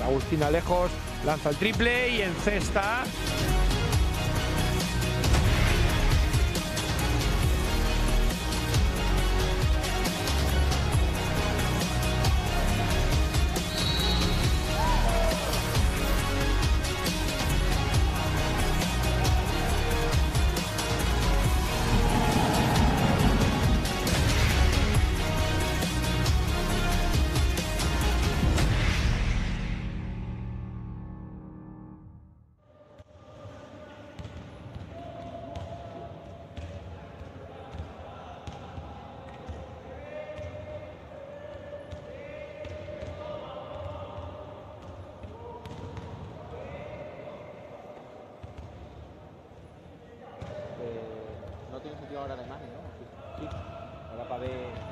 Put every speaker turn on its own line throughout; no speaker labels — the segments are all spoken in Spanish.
Agustina Lejos lanza el triple y encesta.
No tiene sentido ahora la imagen, ¿no? Sí. Ahora para ver.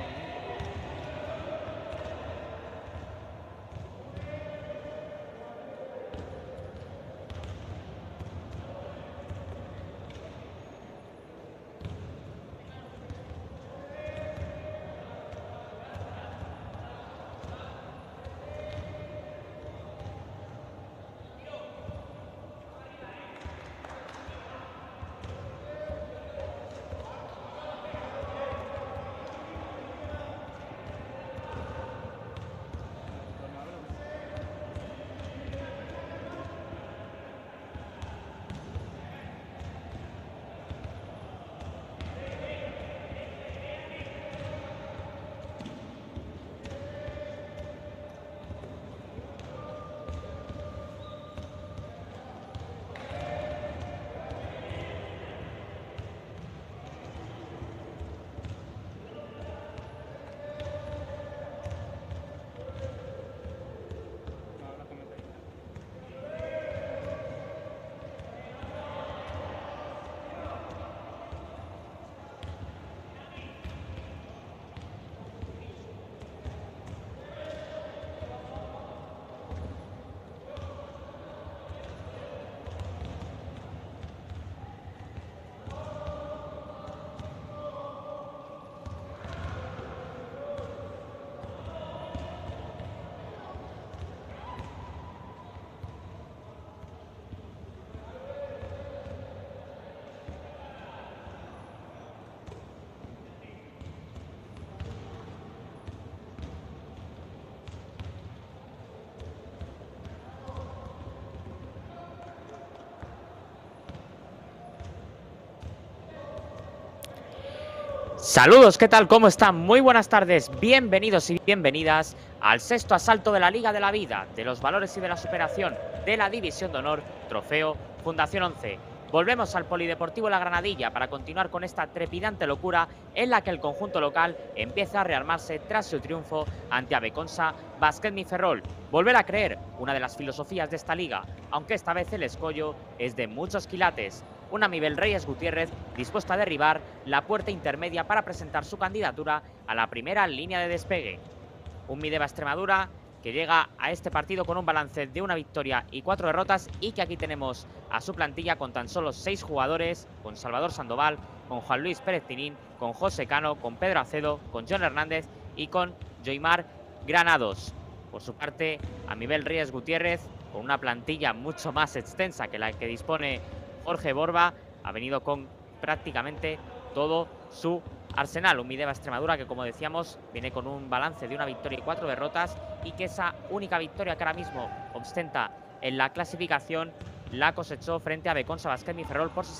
Saludos, ¿qué tal? ¿Cómo están? Muy buenas tardes, bienvenidos y bienvenidas al sexto asalto de la Liga de la Vida, de los valores y de la superación de la División de Honor, Trofeo Fundación 11. Volvemos al Polideportivo La Granadilla para continuar con esta trepidante locura en la que el conjunto local empieza a rearmarse tras su triunfo ante Abeconsa Basquet Ferrol. Volver a creer, una de las filosofías de esta liga, aunque esta vez el escollo es de muchos quilates. Un Amibel Reyes Gutiérrez dispuesto a derribar la puerta intermedia para presentar su candidatura a la primera línea de despegue. Un Mideva Extremadura que llega a este partido con un balance de una victoria y 4 derrotas y que aquí tenemos a su plantilla con tan solo 6 jugadores, con Salvador Sandoval, con Juan Luis Pérez Tinín, con José Cano, con Pedro Acedo, con John Hernández y con Joimar Granados. Por su parte, Amibel Reyes Gutiérrez, con una plantilla mucho más extensa que la que dispone Jorge Borba, ha venido con prácticamente todo su arsenal. Un Mideva Extremadura que, como decíamos, viene con un balance de una victoria y 4 derrotas y que esa única victoria que ahora mismo ostenta en la clasificación la cosechó frente a Abeconsa Basquet Ferrol por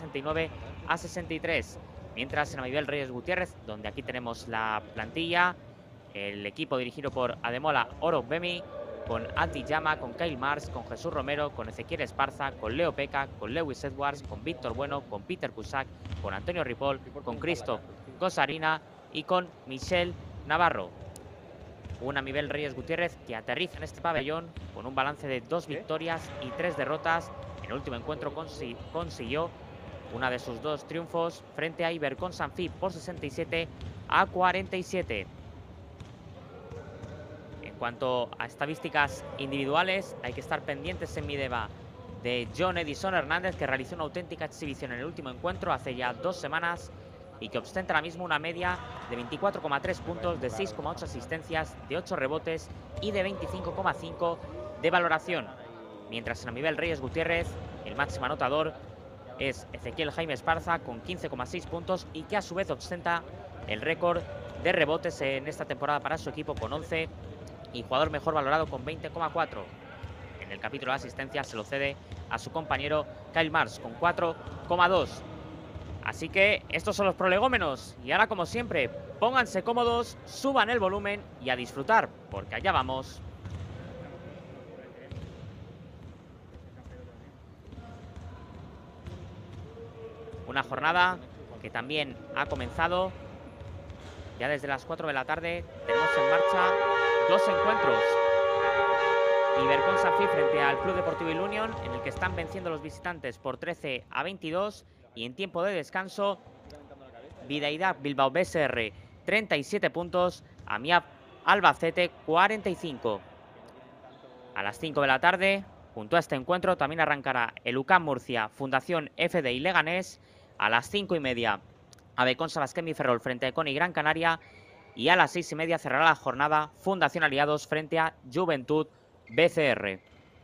69-63. Mientras en Amibel Reyes Gutiérrez, donde aquí tenemos la plantilla, el equipo dirigido por Ademola Orobemi, con Adi Llama, con Kyle Mars, con Jesús Romero, con Ezequiel Esparza, con Leo Peca, con Lewis Edwards, con Víctor Bueno, con Peter Cusack, con Antonio Ripoll, con Christoph Cosarina y con Michel Navarro. Un Amibel Reyes Gutiérrez que aterriza en este pabellón con un balance de 2 victorias y 3 derrotas. En el último encuentro consiguió una de sus 2 triunfos frente a Ibercon Sanfi por 67-47. En cuanto a estadísticas individuales, hay que estar pendientes en Mideva de John Edison Hernández, que realizó una auténtica exhibición en el último encuentro hace ya 2 semanas y que ostenta ahora mismo una media de 24,3 puntos, de 6,8 asistencias, de 8 rebotes y de 25,5 de valoración. Mientras en Amibel Reyes Gutiérrez, el máximo anotador es Ezequiel Jaime Esparza con 15,6 puntos y que a su vez ostenta el récord de rebotes en esta temporada para su equipo con 11 y jugador mejor valorado con 20,4. En el capítulo de asistencia se lo cede a su compañero Kyle Mars con 4,2. Así que estos son los prolegómenos y ahora, como siempre, pónganse cómodos, suban el volumen y a disfrutar, porque allá vamos. Una jornada que también ha comenzado. Ya desde las 4 de la tarde tenemos en marcha dos encuentros. Ibercon Safi frente al Club Deportivo Ilunion, en el que están venciendo los visitantes por 13-22. Y en tiempo de descanso, Bidaidad Bilbao BSR 37 puntos, Amiab Albacete 45. A las 5 de la tarde, junto a este encuentro, también arrancará el UCAM Murcia Fundación FDI Leganés. A las 5:30, Abecon Sabasquemi Ferrol frente a Coni Gran Canaria. Y a las 6:30 cerrará la jornada Fundación Aliados frente a Juventud BCR.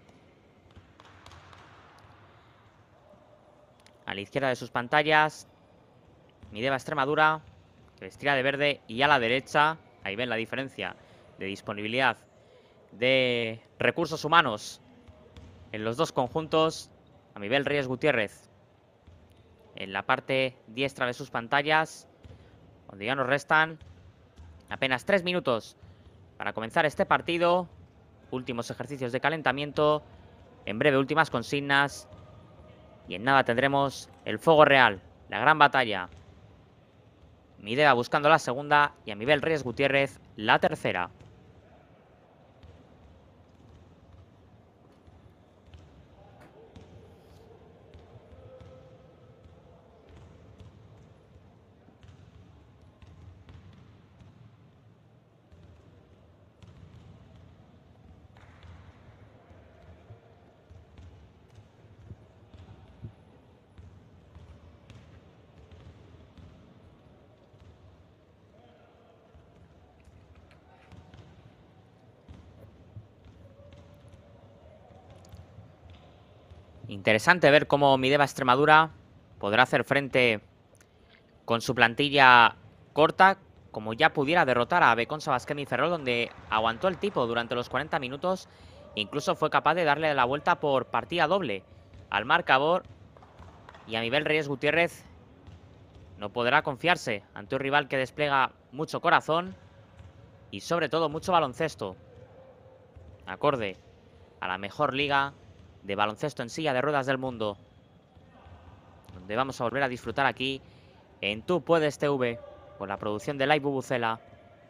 A la izquierda de sus pantallas, Mideva Extremadura, que vestirá de verde, y a la derecha, ahí ven la diferencia de disponibilidad de recursos humanos en los dos conjuntos. Amibel Reyes Gutiérrez en la parte diestra de sus pantallas, donde ya nos restan apenas 3 minutos para comenzar este partido. Últimos ejercicios de calentamiento, en breve últimas consignas, y en nada tendremos el fuego real, la gran batalla. Mideva buscando la segunda y Amibel Reyes Gutiérrez la tercera. Interesante ver cómo Mideva Extremadura podrá hacer frente con su plantilla corta, como ya pudiera derrotar a Abecon Sabasquemi Ferrol, donde aguantó el tipo durante los 40 minutos. Incluso fue capaz de darle la vuelta por partida doble al marcador. Y Amibel Reyes Gutiérrez no podrá confiarse ante un rival que despliega mucho corazón y sobre todo mucho baloncesto, acorde a la mejor liga de baloncesto en silla de ruedas del mundo, donde vamos a volver a disfrutar aquí en Tú Puedes TV, con la producción de Live Bubucela.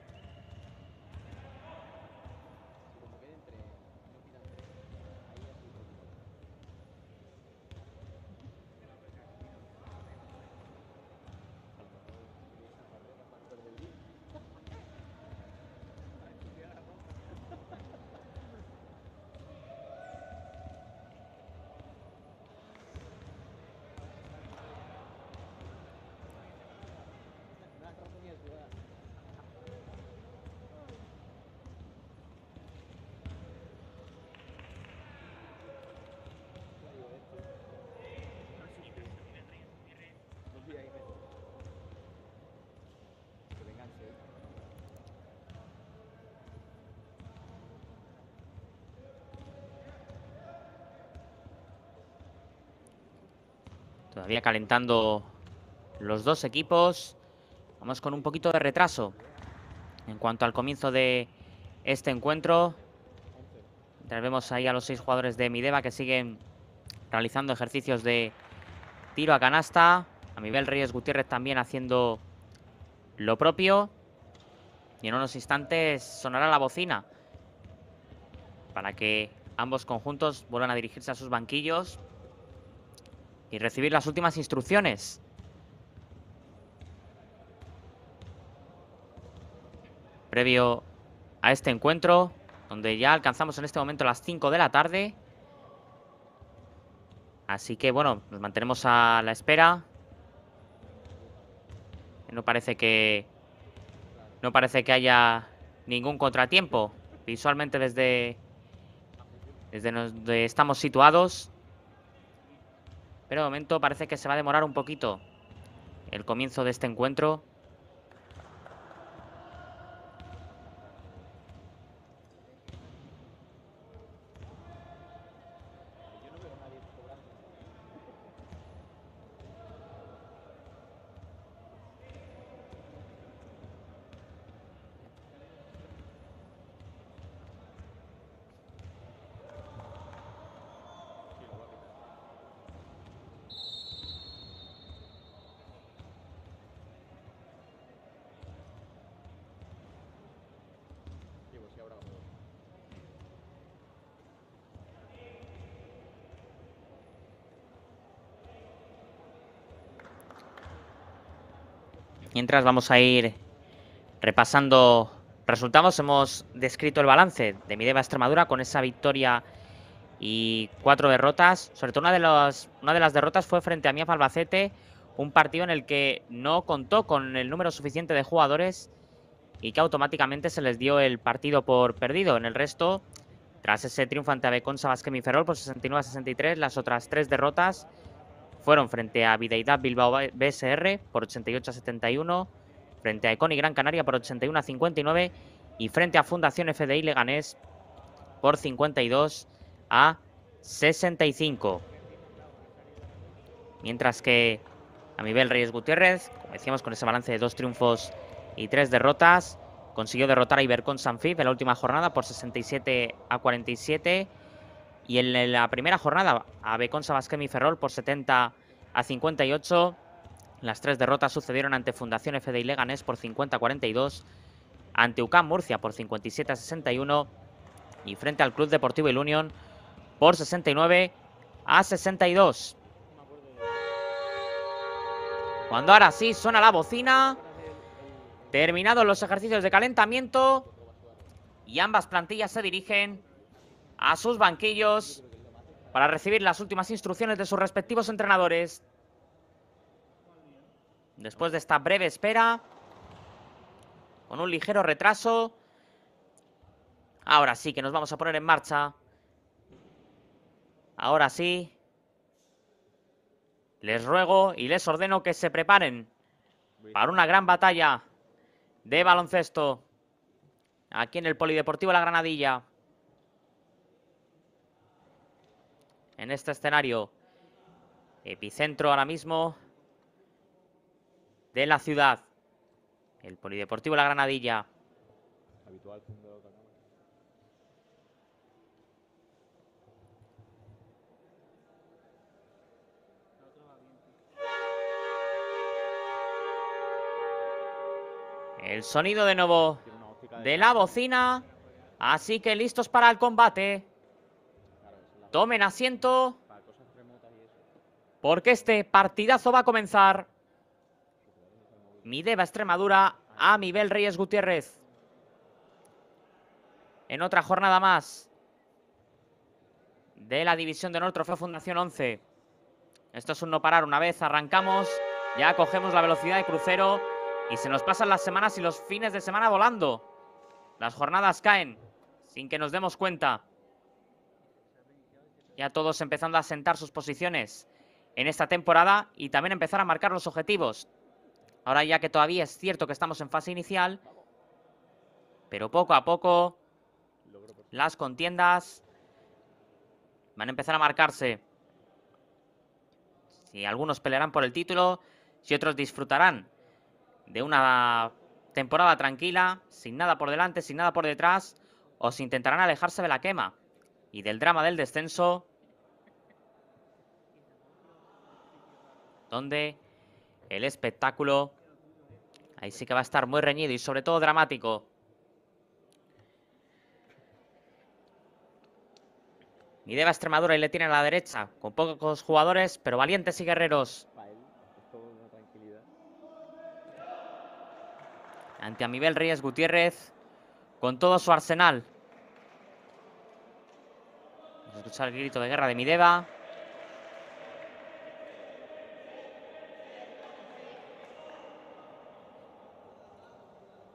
Todavía calentando los dos equipos. Vamos con un poquito de retraso en cuanto al comienzo de este encuentro. Ya vemos ahí a los 6 jugadores de Mideva que siguen realizando ejercicios de tiro a canasta. Amibel Reyes Gutiérrez también haciendo lo propio. Y en unos instantes sonará la bocina para que ambos conjuntos vuelvan a dirigirse a sus banquillos y recibir las últimas instrucciones. Previo a este encuentro, donde ya alcanzamos en este momento las 5 de la tarde. Así que bueno, nos mantenemos a la espera. No parece que haya ningún contratiempo visualmente desde desde donde estamos situados. Pero de momento parece que se va a demorar un poquito el comienzo de este encuentro. Mientras vamos a ir repasando resultados. Hemos descrito el balance de Mideva Extremadura con esa victoria y 4 derrotas. Sobre todo una de las derrotas fue frente a Miaf Albacete, un partido en el que no contó con el número suficiente de jugadores y que automáticamente se les dio el partido por perdido. En el resto, tras ese triunfo ante Abeconsa Basquem y Ferrol por 69-63, las otras 3 derrotas fueron frente a Bideidad Bilbao BSR por 88-71, frente a Econ y Gran Canaria por 81-59 y frente a Fundación FDI Leganés por 52-65. Mientras que Amibel Reyes Gutiérrez, como decíamos, con ese balance de 2 triunfos y 3 derrotas, consiguió derrotar a Ibercon Sanfib en la última jornada por 67-47. Y en la primera jornada a Beconsa Basquem y Ferrol por 70-58. Las 3 derrotas sucedieron ante Fundación FDI Leganés por 50-42, ante UCAM Murcia por 57-61 y frente al Club Deportivo Il Unión por 69-62. Cuando ahora sí suena la bocina, terminados los ejercicios de calentamiento y ambas plantillas se dirigen a sus banquillos para recibir las últimas instrucciones de sus respectivos entrenadores. Después de esta breve espera, con un ligero retraso, ahora sí que nos vamos a poner en marcha. Ahora sí, les ruego y les ordeno que se preparen para una gran batalla de baloncesto aquí en el Polideportivo La Granadilla. En este escenario, epicentro ahora mismo de la ciudad, el Polideportivo La Granadilla.
Habitual.
El sonido de nuevo de la bocina. Así que listos para el combate. Tomen asiento, porque este partidazo va a comenzar. Mideva Extremadura a Amibel Reyes Gutiérrez. En otra jornada más de la División de Honor Trofeo Fundación 11. Esto es un no parar. Una vez arrancamos, ya cogemos la velocidad de crucero y se nos pasan las semanas y los fines de semana volando. Las jornadas caen sin que nos demos cuenta. Ya todos empezando a sentar sus posiciones en esta temporada y también empezar a marcar los objetivos. Ahora ya que todavía es cierto que estamos en fase inicial, pero poco a poco las contiendas van a empezar a marcarse. Si algunos pelearán por el título, si otros disfrutarán de una temporada tranquila, sin nada por delante, sin nada por detrás, o si intentarán alejarse de la quema y del drama del descenso, donde el espectáculo ahí sí que va a estar muy reñido y sobre todo dramático. Mideva Extremadura y le tiene a la derecha, con pocos jugadores, pero valientes y guerreros. Ante Amibel Reyes Gutiérrez, con todo su arsenal. Vamos a escuchar el grito de guerra de Mideva.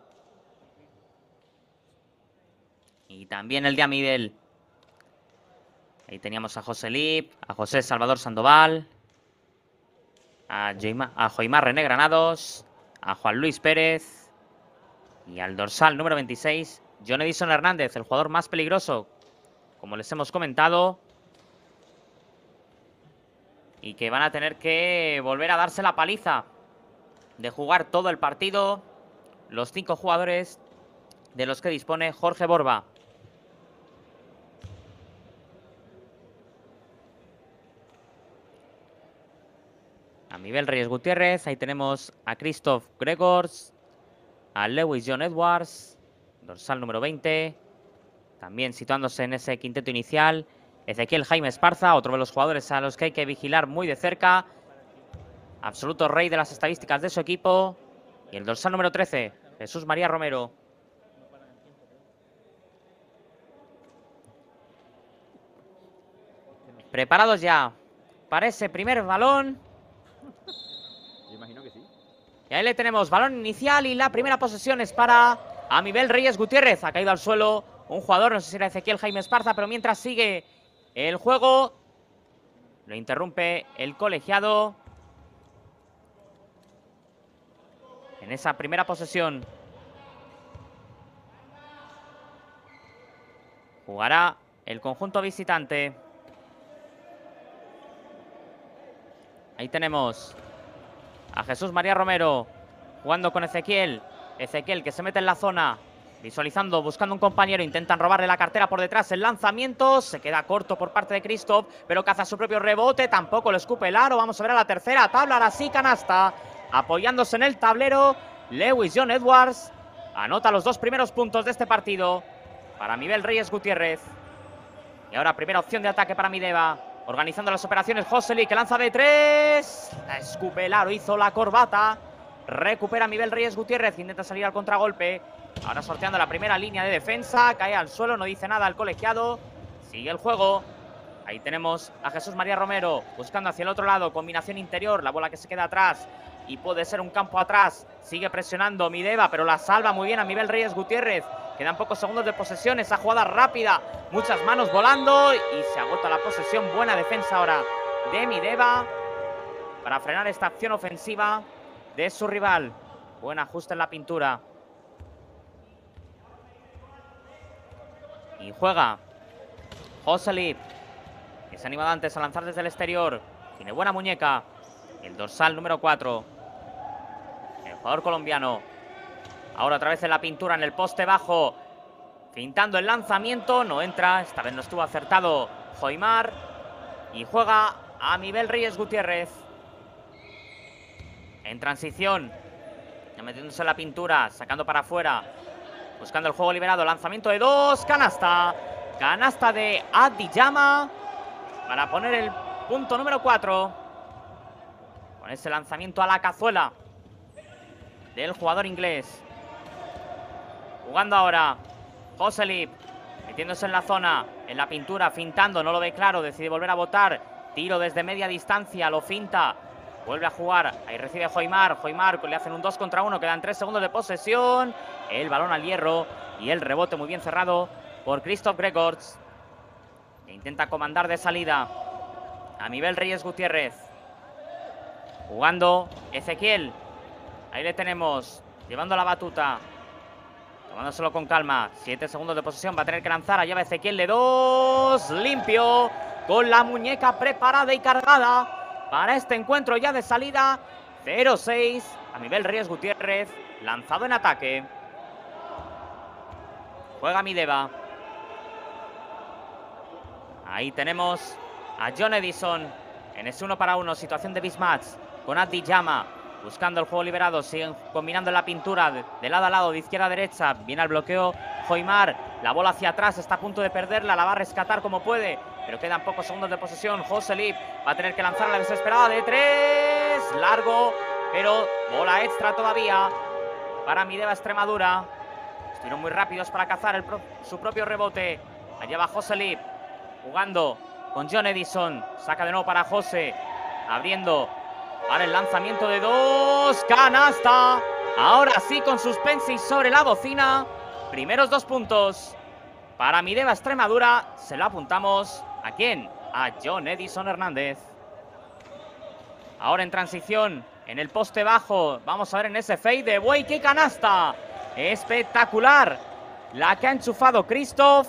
Y también el de Amibel. Ahí teníamos a José Lip, a José Salvador Sandoval, a Joimar René Granados, a Juan Luis Pérez y al dorsal número 26, John Edison Hernández, el jugador más peligroso, como les hemos comentado, y que van a tener que volver a darse la paliza de jugar todo el partido los 5 jugadores de los que dispone Jorge Borba. A Miguel Reyes Gutiérrez, ahí tenemos a Christoph Gregors, a Lewis John Edwards, dorsal número 20, también situándose en ese quinteto inicial, Ezequiel Jaime Esparza, otro de los jugadores a los que hay que vigilar muy de cerca, absoluto rey de las estadísticas de su equipo, y el dorsal número 13, Jesús María Romero. Preparados ya para ese primer balón.
Yo imagino que sí.
Y ahí le tenemos, balón inicial y la primera posesión es para Amibel Reyes Gutiérrez. Ha caído al suelo un jugador, no sé si era Ezequiel Jaime Esparza, pero mientras sigue el juego, lo interrumpe el colegiado. En esa primera posesión jugará el conjunto visitante. Ahí tenemos a Jesús María Romero jugando con Ezequiel. Ezequiel que se mete en la zona, visualizando, buscando un compañero. Intentan robarle la cartera por detrás. El lanzamiento se queda corto por parte de Christoph, pero caza su propio rebote. Tampoco lo escupe el aro. Vamos a ver a la tercera tabla. Ahora sí, canasta. Apoyándose en el tablero, Lewis John Edwards anota los 2 primeros puntos de este partido para Miguel Reyes Gutiérrez. Y ahora primera opción de ataque para Mideva. Organizando las operaciones, Joseli, que lanza de 3. La escupe el aro, hizo la corbata. Recupera Miguel Reyes Gutiérrez, intenta salir al contragolpe. Ahora sorteando la primera línea de defensa. Cae al suelo, no dice nada el colegiado. Sigue el juego. Ahí tenemos a Jesús María Romero buscando hacia el otro lado. Combinación interior, la bola que se queda atrás. Y puede ser un campo atrás. Sigue presionando Mideva, pero la salva muy bien a Miguel Reyes Gutiérrez. Quedan pocos segundos de posesión. Esa jugada rápida. Muchas manos volando. Y se agota la posesión. Buena defensa ahora de Mideva para frenar esta acción ofensiva de su rival. Buen ajuste en la pintura. Y juega Joseli, que se ha animado antes a lanzar desde el exterior. Tiene buena muñeca. El dorsal número 4. El jugador colombiano. Ahora otra vez en la pintura, en el poste bajo. Fintando el lanzamiento. No entra. Esta vez no estuvo acertado Joimar. Y juega a Miguel Reyes Gutiérrez. En transición. Ya metiéndose en la pintura. Sacando para afuera. Buscando el juego liberado. Lanzamiento de 2. Canasta. Canasta de Adiyama. Para poner el punto número 4. Con ese lanzamiento a la cazuela del jugador inglés. Jugando ahora Joseli, metiéndose en la zona, en la pintura, fintando, no lo ve claro, decide volver a botar. Tiro desde media distancia, lo finta, vuelve a jugar. Ahí recibe Joimar, Joimar le hacen un 2 contra 1, quedan 3 segundos de posesión. El balón al hierro y el rebote muy bien cerrado por Christoph Gregors, que intenta comandar de salida a Miguel Reyes Gutiérrez. Jugando Ezequiel. Ahí le tenemos. Llevando la batuta. Tomándoselo con calma. 7 segundos de posesión. Va a tener que lanzar. Allá va Ezequiel de 2. Limpio. Con la muñeca preparada y cargada para este encuentro ya de salida. 0-6. A Miguel Reyes Gutiérrez. Lanzado en ataque. Juega Mideva. Ahí tenemos a John Edison. En ese 1 para 1. Situación de mismatch. Con Adiyama, buscando el juego liberado, siguen combinando la pintura de lado a lado, de izquierda a derecha. Viene al bloqueo Joimar, la bola hacia atrás, está a punto de perderla, la va a rescatar como puede, pero quedan pocos segundos de posesión. Joseli va a tener que lanzar la desesperada de 3, largo, pero bola extra todavía para Mideva Extremadura. Estuvieron muy rápidos para cazar su propio rebote. Allá va Joseli, jugando con John Edison, saca de nuevo para José, abriendo para el lanzamiento de 2. Canasta. Ahora sí con suspense y sobre la bocina. Primeros 2 puntos para Mideva Extremadura. Se lo apuntamos aquí. ¿A quién? A John Edison Hernández. Ahora en transición, en el poste bajo. Vamos a ver en ese fade de Buey. ¡Qué canasta! Espectacular. La que ha enchufado Christoph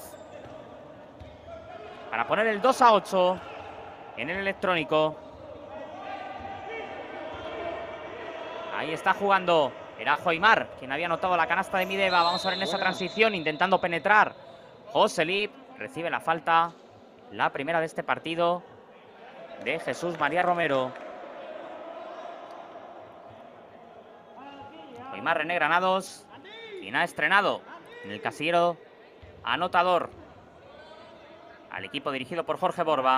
para poner el 2-8 en el electrónico. Ahí está jugando. Era Joimar quien había anotado la canasta de Mideva. Vamos a ver en esa transición, intentando penetrar. Joselip recibe la falta. La primera de este partido de Jesús María Romero. Joimar René Granados, quien ha estrenado en el casillero anotador al equipo dirigido por Jorge Borba.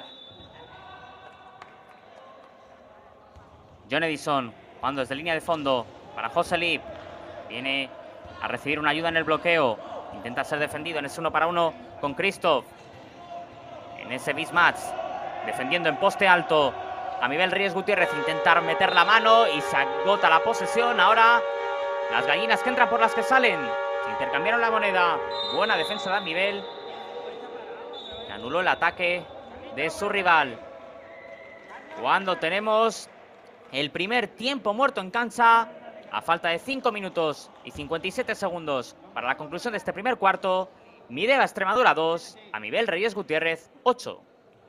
John Edison jugando desde línea de fondo para Joselip. Viene a recibir una ayuda en el bloqueo. Intenta ser defendido en ese 1 para 1 con Christoph. En ese mismatch, defendiendo en poste alto. Amibel Reyes Gutiérrez intenta meter la mano y se agota la posesión. Ahora las gallinas que entran por las que salen. Se intercambiaron la moneda. Buena defensa de Amibel. Anuló el ataque de su rival. Cuando tenemos el primer tiempo muerto en cancha, a falta de 5 minutos y 57 segundos para la conclusión de este primer cuarto. Mideva Extremadura 2, Amibel Reyes Gutiérrez 8.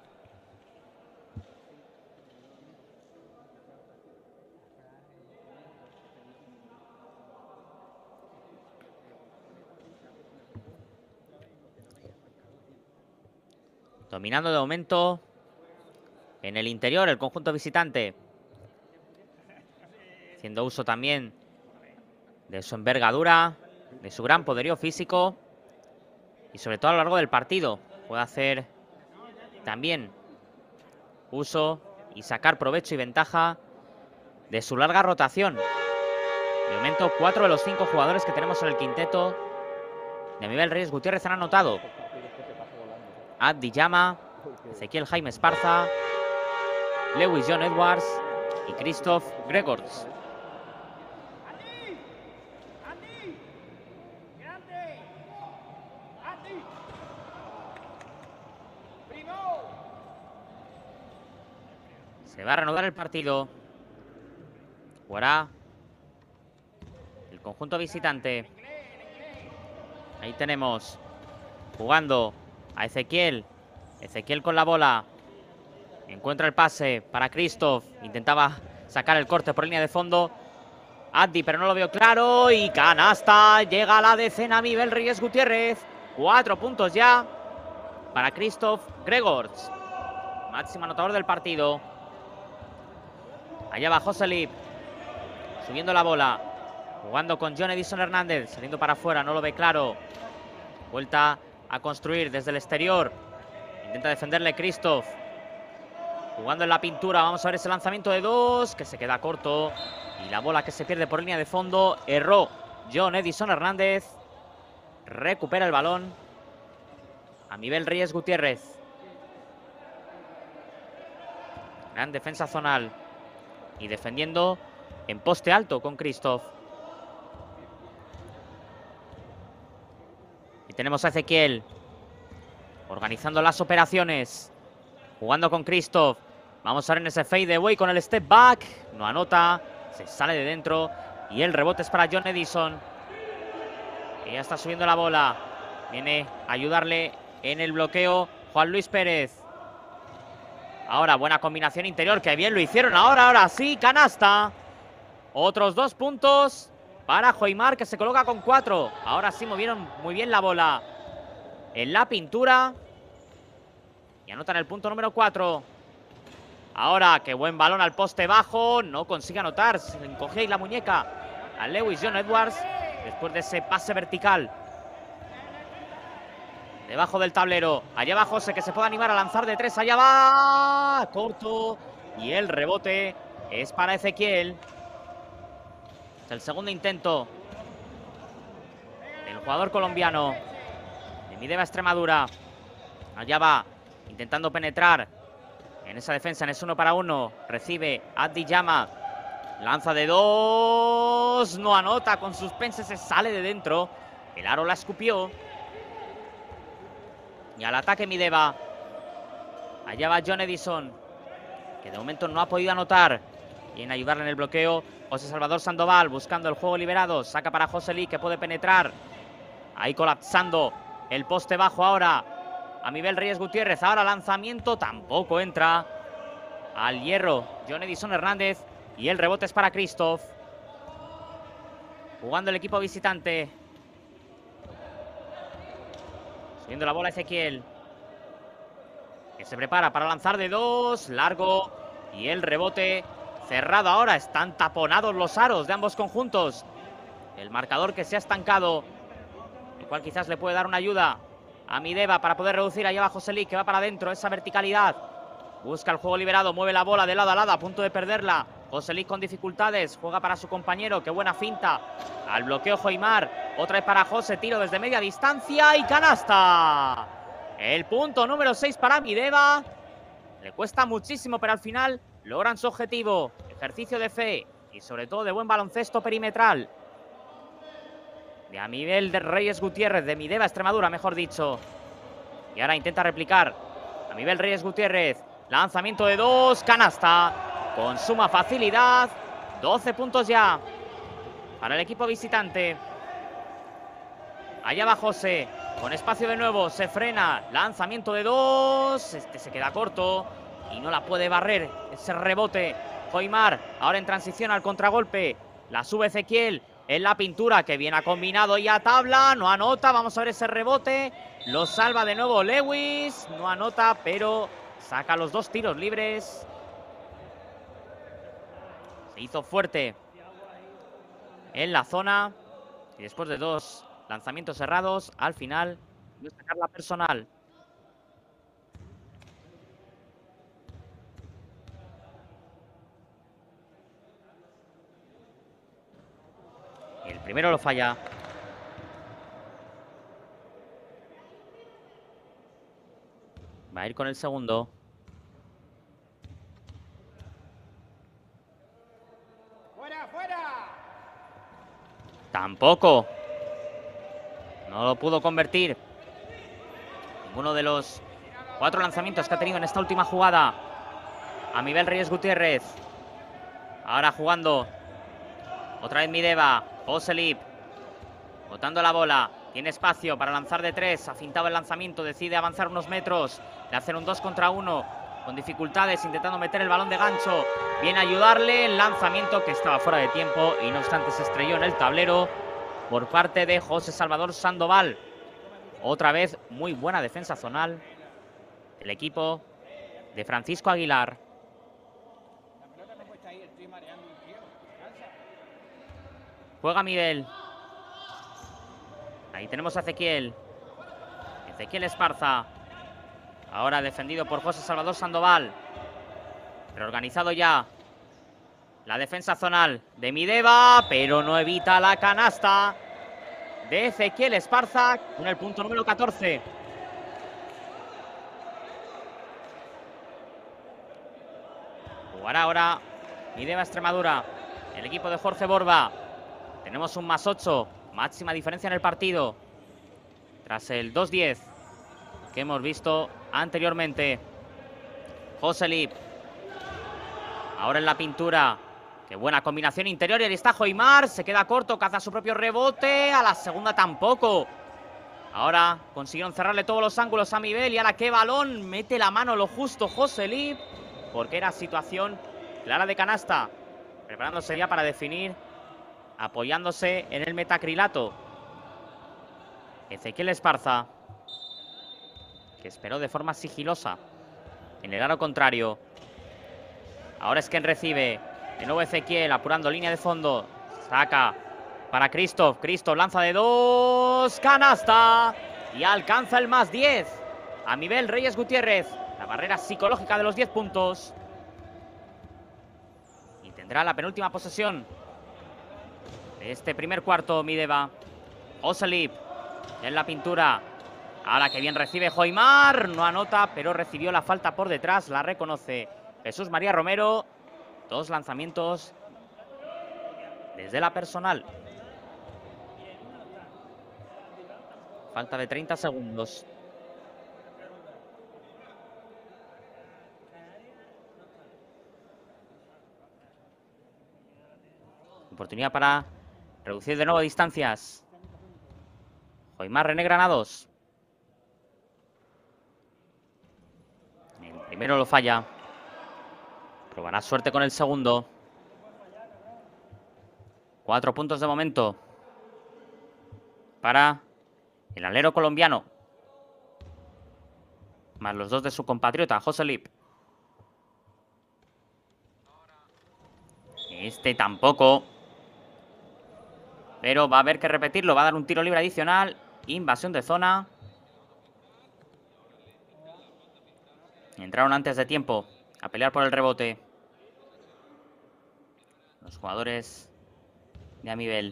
Dominando de momento en el interior el conjunto visitante. Haciendo uso también de su envergadura, de su gran poderío físico. Y sobre todo a lo largo del partido puede hacer también uso y sacar provecho y ventaja de su larga rotación. De momento 4 de los 5 jugadores que tenemos en el quinteto de Amibel Reyes Gutiérrez han anotado. Abdi Llama, Ezequiel Jaime Esparza, Lewis John Edwards y Christoph Gregors. Se va a reanudar el partido. Jugará el conjunto visitante. Ahí tenemos jugando a Ezequiel. Ezequiel con la bola. Encuentra el pase para Christoph. Intentaba sacar el corte por línea de fondo. Addi, pero no lo veo claro. Y canasta. Llega a la decena Amibel Reyes Gutiérrez. 4 puntos ya para Christoph Gregors. Máximo anotador del partido. Allá va Joselip. Subiendo la bola. Jugando con John Edison Hernández. Saliendo para afuera. No lo ve claro. Vuelta a construir desde el exterior. Intenta defenderle Christoph. Jugando en la pintura. Vamos a ver ese lanzamiento de 2. Que se queda corto. Y la bola que se pierde por línea de fondo. Erró John Edison Hernández. Recupera el balón Amibel Reyes Gutiérrez. Gran defensa zonal. Y defendiendo en poste alto con Christoph. Y tenemos a Ezequiel organizando las operaciones. Jugando con Christoph. Vamos a ver en ese fade away con el step back. No anota. Se sale de dentro. Y el rebote es para John Edison. Que ya está subiendo la bola. Viene a ayudarle en el bloqueo Juan Luis Pérez. Ahora buena combinación interior. Que bien lo hicieron. Ahora sí. Canasta. Otros 2 puntos para Joimar, que se coloca con 4. Ahora sí movieron muy bien la bola en la pintura. Y anotan el punto número 4. Ahora, qué buen balón al poste bajo. No consigue anotar. Se le encoge ahí la muñeca a Lewis John Edwards. Después de ese pase vertical. Debajo del tablero. Allá va José, que se puede animar a lanzar de 3. Allá va. Corto. Y el rebote es para Ezequiel. Es el segundo intento del jugador colombiano de Mideva Extremadura. Allá va. Intentando penetrar en esa defensa, en ese 1 para 1. Recibe Abdi Llama. Lanza de 2. No anota. Con suspense se sale de dentro. El aro la escupió. Y al ataque Mideva. Allá va John Edison, que de momento no ha podido anotar. Y en ayudarle en el bloqueo, José Salvador Sandoval buscando el juego liberado. Saca para José Lee, que puede penetrar. Ahí colapsando el poste bajo ahora. Amibel Reyes Gutiérrez. Ahora lanzamiento. Tampoco entra. Al hierro John Edison Hernández. Y el rebote es para Christoph. Jugando el equipo visitante. Subiendo la bola Ezequiel, que se prepara para lanzar de 2. Largo. Y el rebote cerrado ahora. Están taponados los aros de ambos conjuntos. El marcador que se ha estancado, lo cual quizás le puede dar una ayuda a Mideva para poder reducir. Allá va José Lee, que va para adentro. Esa verticalidad. Busca el juego liberado. Mueve la bola de lado a lado. A punto de perderla. José Lee con dificultades. Juega para su compañero. Qué buena finta. Al bloqueo Joimar. Otra vez para José. Tiro desde media distancia. Y canasta. El punto número 6 para Mideva. Le cuesta muchísimo, pero al final logran su objetivo. Ejercicio de fe y sobre todo de buen baloncesto perimetral. De Amibel de Reyes Gutiérrez, de Mideva Extremadura, mejor dicho. Y ahora intenta replicar. Amibel Reyes Gutiérrez. Lanzamiento de 2. Canasta. Con suma facilidad. 12 puntos ya para el equipo visitante. Allá va José. Con espacio de nuevo. Se frena. Lanzamiento de 2. Este se queda corto. Y no la puede barrer. Ese rebote. Joimar. Ahora en transición al contragolpe. La sube Ezequiel. En la pintura. Que bien ha combinado y a tabla. No anota. Vamos a ver ese rebote. Lo salva de nuevo Lewis. No anota, pero saca los 2 tiros libres. Se hizo fuerte en la zona. Y después de 2 lanzamientos cerrados, al final voy a sacar la personal. Y el primero lo falla. Va a ir con el segundo. Tampoco. No lo pudo convertir. Ninguno de los 4 lanzamientos que ha tenido en esta última jugada. Amibel Reyes Gutiérrez. Ahora jugando. Otra vez Mideva. Oselip. Botando la bola. Tiene espacio para lanzar de 3. Ha fintado el lanzamiento. Decide avanzar unos metros. Le hacen un 2 contra 1. Con dificultades. Intentando meter el balón de gancho. Viene a ayudarle. El lanzamiento que estaba fuera de tiempo. Y no obstante se estrelló en el tablero. Por parte de José Salvador Sandoval. Otra vez muy buena defensa zonal. El equipo de Francisco Aguilar. Juega Miguel. Ahí tenemos a Ezequiel. Ezequiel Esparza. Ahora defendido por José Salvador Sandoval. Reorganizado ya la defensa zonal de Mideva, pero no evita la canasta de Ezequiel Esparza con el punto número 14. Jugará ahora Mideva Extremadura, el equipo de Jorge Borba. Tenemos un +8, máxima diferencia en el partido, tras el 2-10 que hemos visto anteriormente. José Lip. Ahora en la pintura. Qué buena combinación interior. Y ahí está Joimar. Se queda corto. Caza su propio rebote. A la segunda tampoco. Ahora consiguieron cerrarle todos los ángulos a Mibel. Y ahora qué balón. Mete la mano lo justo José Lip. Porque era situación clara de canasta. Preparándose ya para definir. Apoyándose en el metacrilato. Ezequiel Esparza. Que esperó de forma sigilosa en el aro contrario. Ahora es quien recibe. De nuevo Ezequiel apurando línea de fondo. Saca para Christoph. Christoph lanza de 2. Canasta. Y alcanza el +10. Amibel Reyes Gutiérrez. La barrera psicológica de los 10 puntos. Y tendrá la penúltima posesión de este primer cuarto Mideva. Oselip en la pintura. Ahora que bien recibe Joimar. No anota, pero recibió la falta por detrás. La reconoce Jesús María Romero. 2 lanzamientos desde la personal. Falta de 30 segundos. Oportunidad para reducir de nuevo distancias. Joimar René Granados. El primero lo falla. Probará suerte con el segundo. 4 puntos de momento para el alero colombiano. Más los 2 de su compatriota, José Lip. Este tampoco. Pero va a haber que repetirlo. Va a dar un tiro libre adicional. Invasión de zona. Entraron antes de tiempo a pelear por el rebote los jugadores de Amibel.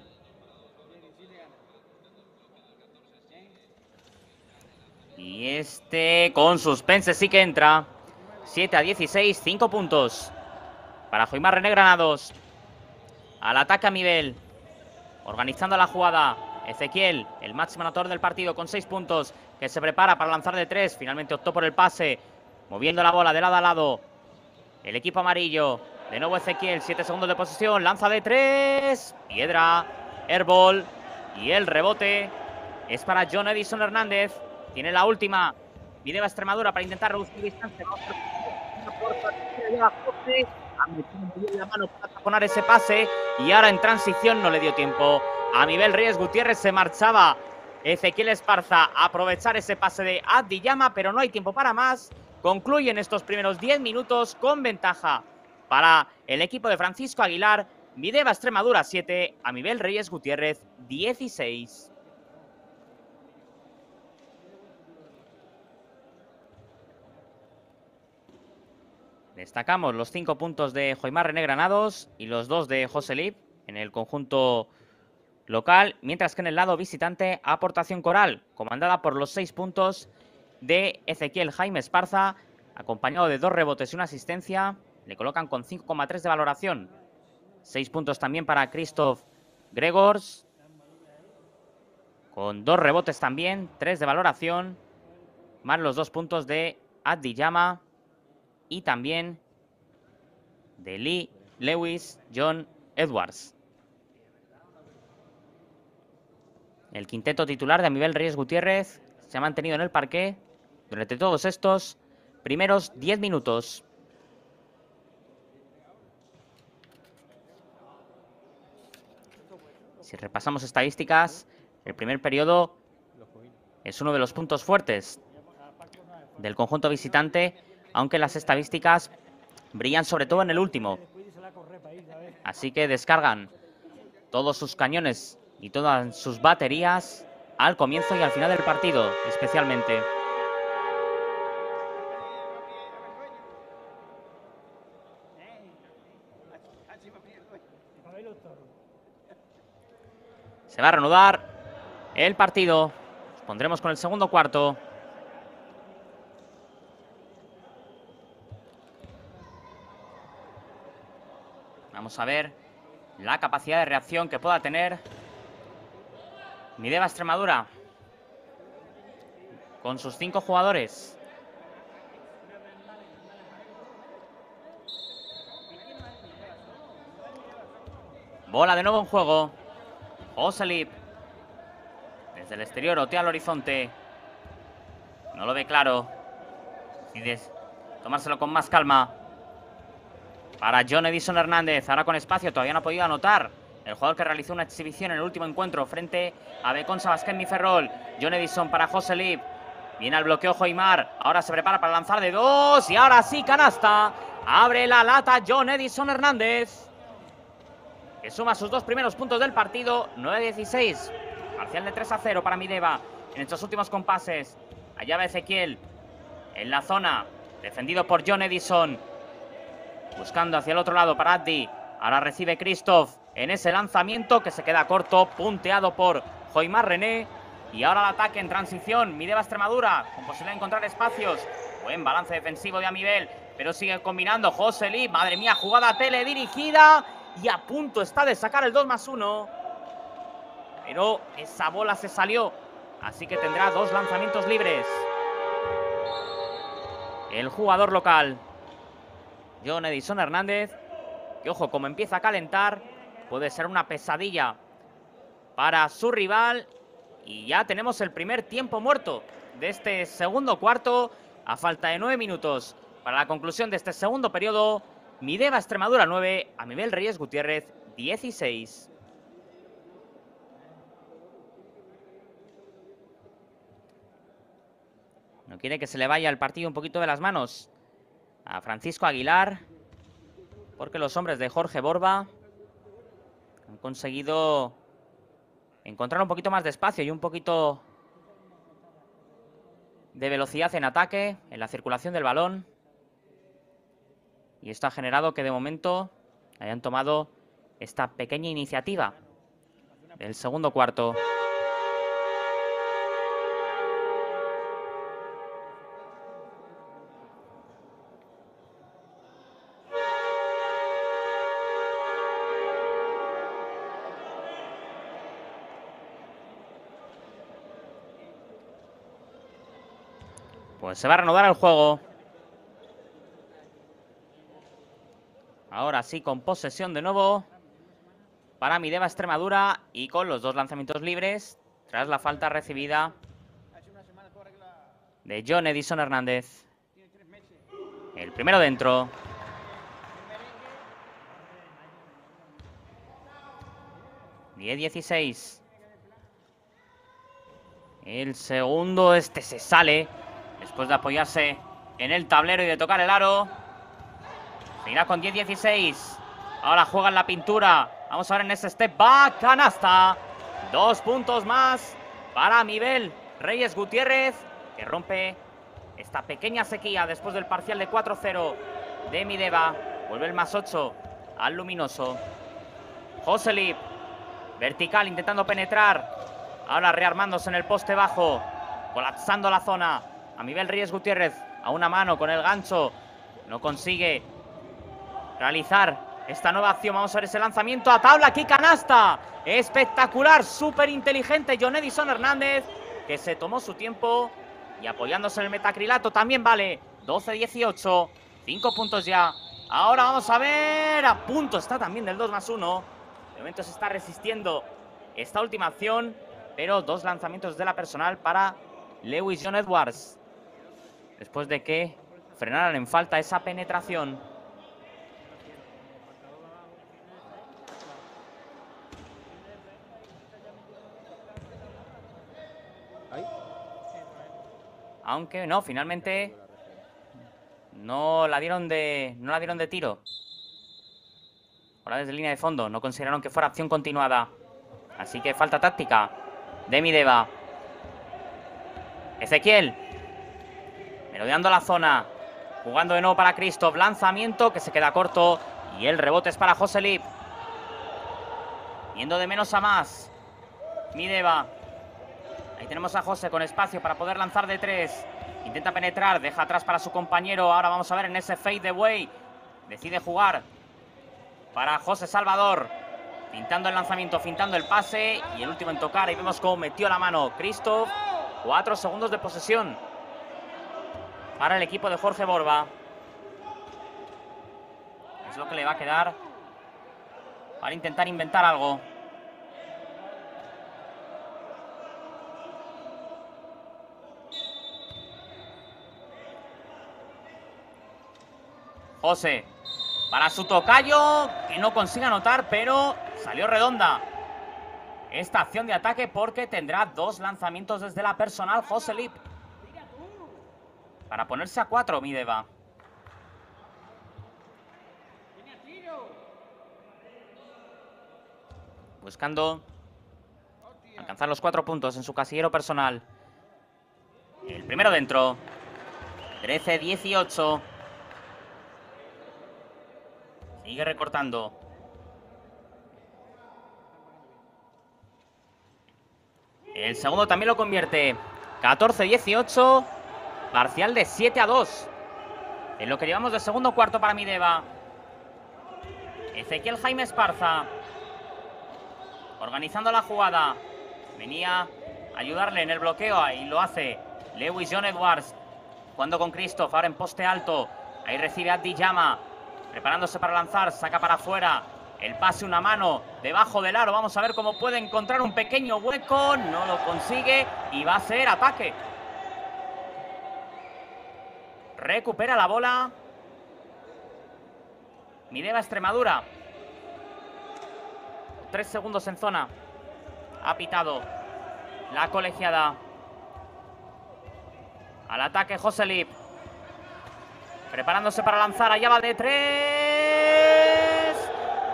Y este con suspense sí que entra. 7-16, 5 puntos para Joimar René Granados. Al ataque Amibel. Organizando la jugada. Ezequiel, el máximo anotador del partido con 6 puntos. Que se prepara para lanzar de 3. Finalmente optó por el pase. Moviendo la bola de lado a lado. El equipo amarillo. De nuevo Ezequiel, 7 segundos de posesión. Lanza de 3. Piedra. Airball. Y el rebote es para John Edison Hernández. Tiene la última. Mideva Extremadura para intentar reducir distancia. Ha metido la mano para taponar ese pase. Y ahora en transición no le dio tiempo. Amibel Reyes Gutiérrez se marchaba. Ezequiel Esparza a aprovechar ese pase de Abdiyama, pero no hay tiempo para más. Concluyen estos primeros 10 minutos con ventaja para el equipo de Francisco Aguilar. Mideva Extremadura 7, Amibel Reyes Gutiérrez 16. Destacamos los 5 puntos de Joimar René Granados y los 2 de José Lip en el conjunto local, mientras que en el lado visitante aportación coral, comandada por los 6 puntos de Ezequiel Jaime Esparza, acompañado de 2 rebotes y una asistencia. Le colocan con 5,3 de valoración. 6 puntos también para Christoph Gregors, con 2 rebotes también, 3 de valoración, más los 2 puntos de Abdiyama y también de Lee Lewis John Edwards. El quinteto titular de Amibel Reyes Gutiérrez se ha mantenido en el parqué durante todos estos primeros 10 minutos. Si repasamos estadísticas, el primer periodo es uno de los puntos fuertes del conjunto visitante, aunque las estadísticas brillan sobre todo en el último. Así que descargan todos sus cañones y todas sus baterías al comienzo y al final del partido, especialmente. Se va a reanudar el partido. Nos pondremos con el segundo cuarto. Vamos a ver la capacidad de reacción que pueda tener Mideva Extremadura con sus 5 jugadores. Bola de nuevo en juego. José Lip. Desde el exterior otea al horizonte. No lo ve claro. Decide tomárselo con más calma. Para John Edison Hernández. Ahora con espacio. Todavía no ha podido anotar. El jugador que realizó una exhibición en el último encuentro frente a Beconsa Basquet Ferrol. John Edison para José Lip. Viene al bloqueo Joimar. Ahora se prepara para lanzar de 2. Y ahora sí, canasta. Abre la lata John Edison Hernández, que suma sus 2 primeros puntos del partido. 9-16. Parcial de 3-0 para Mideva en estos últimos compases. Allá va Ezequiel en la zona. Defendido por John Edison. Buscando hacia el otro lado para Addi. Ahora recibe Christoph en ese lanzamiento que se queda corto. Punteado por Joimar René. Y ahora el ataque en transición. Mideva Extremadura con posibilidad de encontrar espacios. Buen balance defensivo de Amibel. Pero sigue combinando José Lip. Madre mía, jugada teledirigida. Y a punto está de sacar el 2+1. Pero esa bola se salió. Así que tendrá 2 lanzamientos libres el jugador local, John Edison Hernández. Que ojo, como empieza a calentar. puede ser una pesadilla para su rival. Y ya tenemos el primer tiempo muerto de este segundo cuarto, a falta de 9 minutos para la conclusión de este segundo periodo. Mideva Extremadura 9, Amibel Reyes Gutiérrez 16. No quiere que se le vaya el partido un poquito de las manos a Francisco Aguilar, porque los hombres de Jorge Borba han conseguido encontrar un poquito más de espacio y un poquito de velocidad en ataque, en la circulación del balón. Y esto ha generado que de momento hayan tomado esta pequeña iniciativa del segundo cuarto. Pues se va a reanudar el juego. Ahora sí, con posesión de nuevo para Mideva Extremadura y con los 2 lanzamientos libres tras la falta recibida de John Edison Hernández. El primero dentro. (10-16). El segundo, este se sale después de apoyarse en el tablero y de tocar el aro. Seguirá con 10-16. Ahora juega en la pintura. Vamos a ver en ese step back. Canasta. 2 puntos más para Amibel Reyes Gutiérrez, que rompe esta pequeña sequía después del parcial de 4-0 de Mideva. Vuelve el +8 al luminoso. Joselip, vertical, intentando penetrar. Ahora rearmándose en el poste bajo, colapsando la zona. Amibel Reyes Gutiérrez a una mano con el gancho. No consigue realizar esta nueva acción. Vamos a ver ese lanzamiento a tabla. ¡Aquí canasta! Espectacular, súper inteligente John Edison Hernández, que se tomó su tiempo y apoyándose en el metacrilato también vale. 12-18, 5 puntos ya. Ahora vamos a ver, a punto está también del 2+1. De momento se está resistiendo esta última acción, pero 2 lanzamientos de la personal para Lewis John Edwards, después de que frenaran en falta esa penetración. Aunque no, finalmente no la dieron de tiro. Ahora desde línea de fondo no consideraron que fuera acción continuada. Así que falta táctica de Mideva. Ezequiel, merodeando la zona, jugando de nuevo para Christoph. Lanzamiento que se queda corto y el rebote es para Joselip. Yendo de menos a más Mideva. Ahí tenemos a José con espacio para poder lanzar de 3. Intenta penetrar, deja atrás para su compañero. Ahora vamos a ver en ese fade away. Decide jugar para José Salvador. Pintando el lanzamiento, fintando el pase. Y el último en tocar. Ahí vemos cómo metió la mano Christoph. 4 segundos de posesión para el equipo de Jorge Borba. Es lo que le va a quedar para intentar inventar algo. José, para su tocayo, que no consigue anotar, pero salió redonda esta acción de ataque porque tendrá 2 lanzamientos desde la personal Joselip para ponerse a 4 Mideva. Buscando alcanzar los 4 puntos en su casillero personal. El primero dentro. 13-18. Sigue recortando. El segundo también lo convierte. 14-18. Parcial de 7-2. En lo que llevamos de segundo cuarto para Mideva. Ezequiel Jaime Esparza, organizando la jugada. Venía a ayudarle en el bloqueo. Ahí lo hace Lewis John Edwards. Jugando con Christoph. Ahora en poste alto. Ahí recibe a Dijama. Preparándose para lanzar, saca para afuera. El pase, una mano debajo del aro. Vamos a ver cómo puede encontrar un pequeño hueco. No lo consigue y va a ser ataque. Recupera la bola Mideva Extremadura. 3 segundos en zona. Ha pitado la colegiada. Al ataque Joselip. Preparándose para lanzar. Allá va de 3.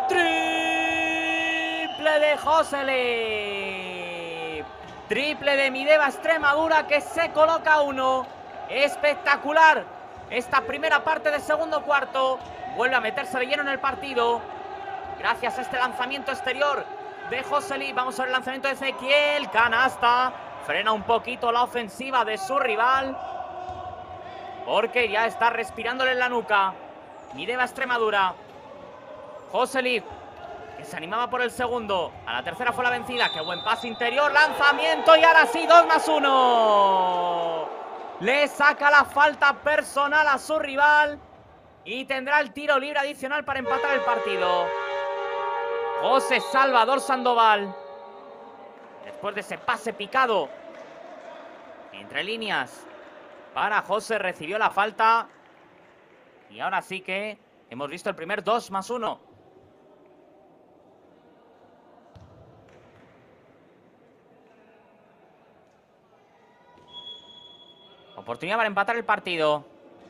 Triple de Joselip. Triple de Mideva Extremadura, que se coloca 1. Espectacular esta primera parte del segundo cuarto. Vuelve a meterse de lleno en el partido gracias a este lanzamiento exterior de Joselip. Vamos a ver el lanzamiento de Ezequiel. Canasta. Frena un poquito la ofensiva de su rival, porque ya está respirándole en la nuca Mideva Extremadura. Joselip, que se animaba por el segundo. A la tercera fue la vencida. Qué buen pase interior, lanzamiento, y ahora sí, 2+1. Le saca la falta personal a su rival y tendrá el tiro libre adicional para empatar el partido. José Salvador Sandoval, después de ese pase picado entre líneas para José, recibió la falta. Y ahora sí que hemos visto el primer 2+1. Oportunidad para empatar el partido.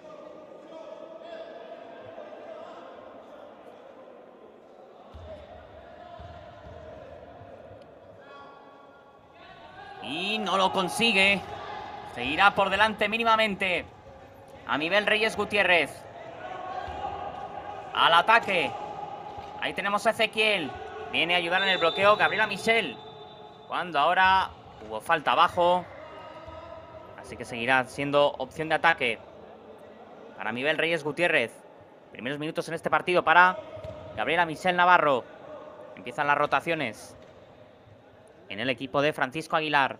Y no lo consigue. Seguirá por delante mínimamente Amibel Reyes Gutiérrez. Al ataque. Ahí tenemos a Ezequiel. Viene a ayudar en el bloqueo Gabriela Michel, cuando ahora hubo falta abajo. Así que seguirá siendo opción de ataque para Amibel Reyes Gutiérrez. Primeros minutos en este partido para Gabriela Michel Navarro. Empiezan las rotaciones en el equipo de Francisco Aguilar.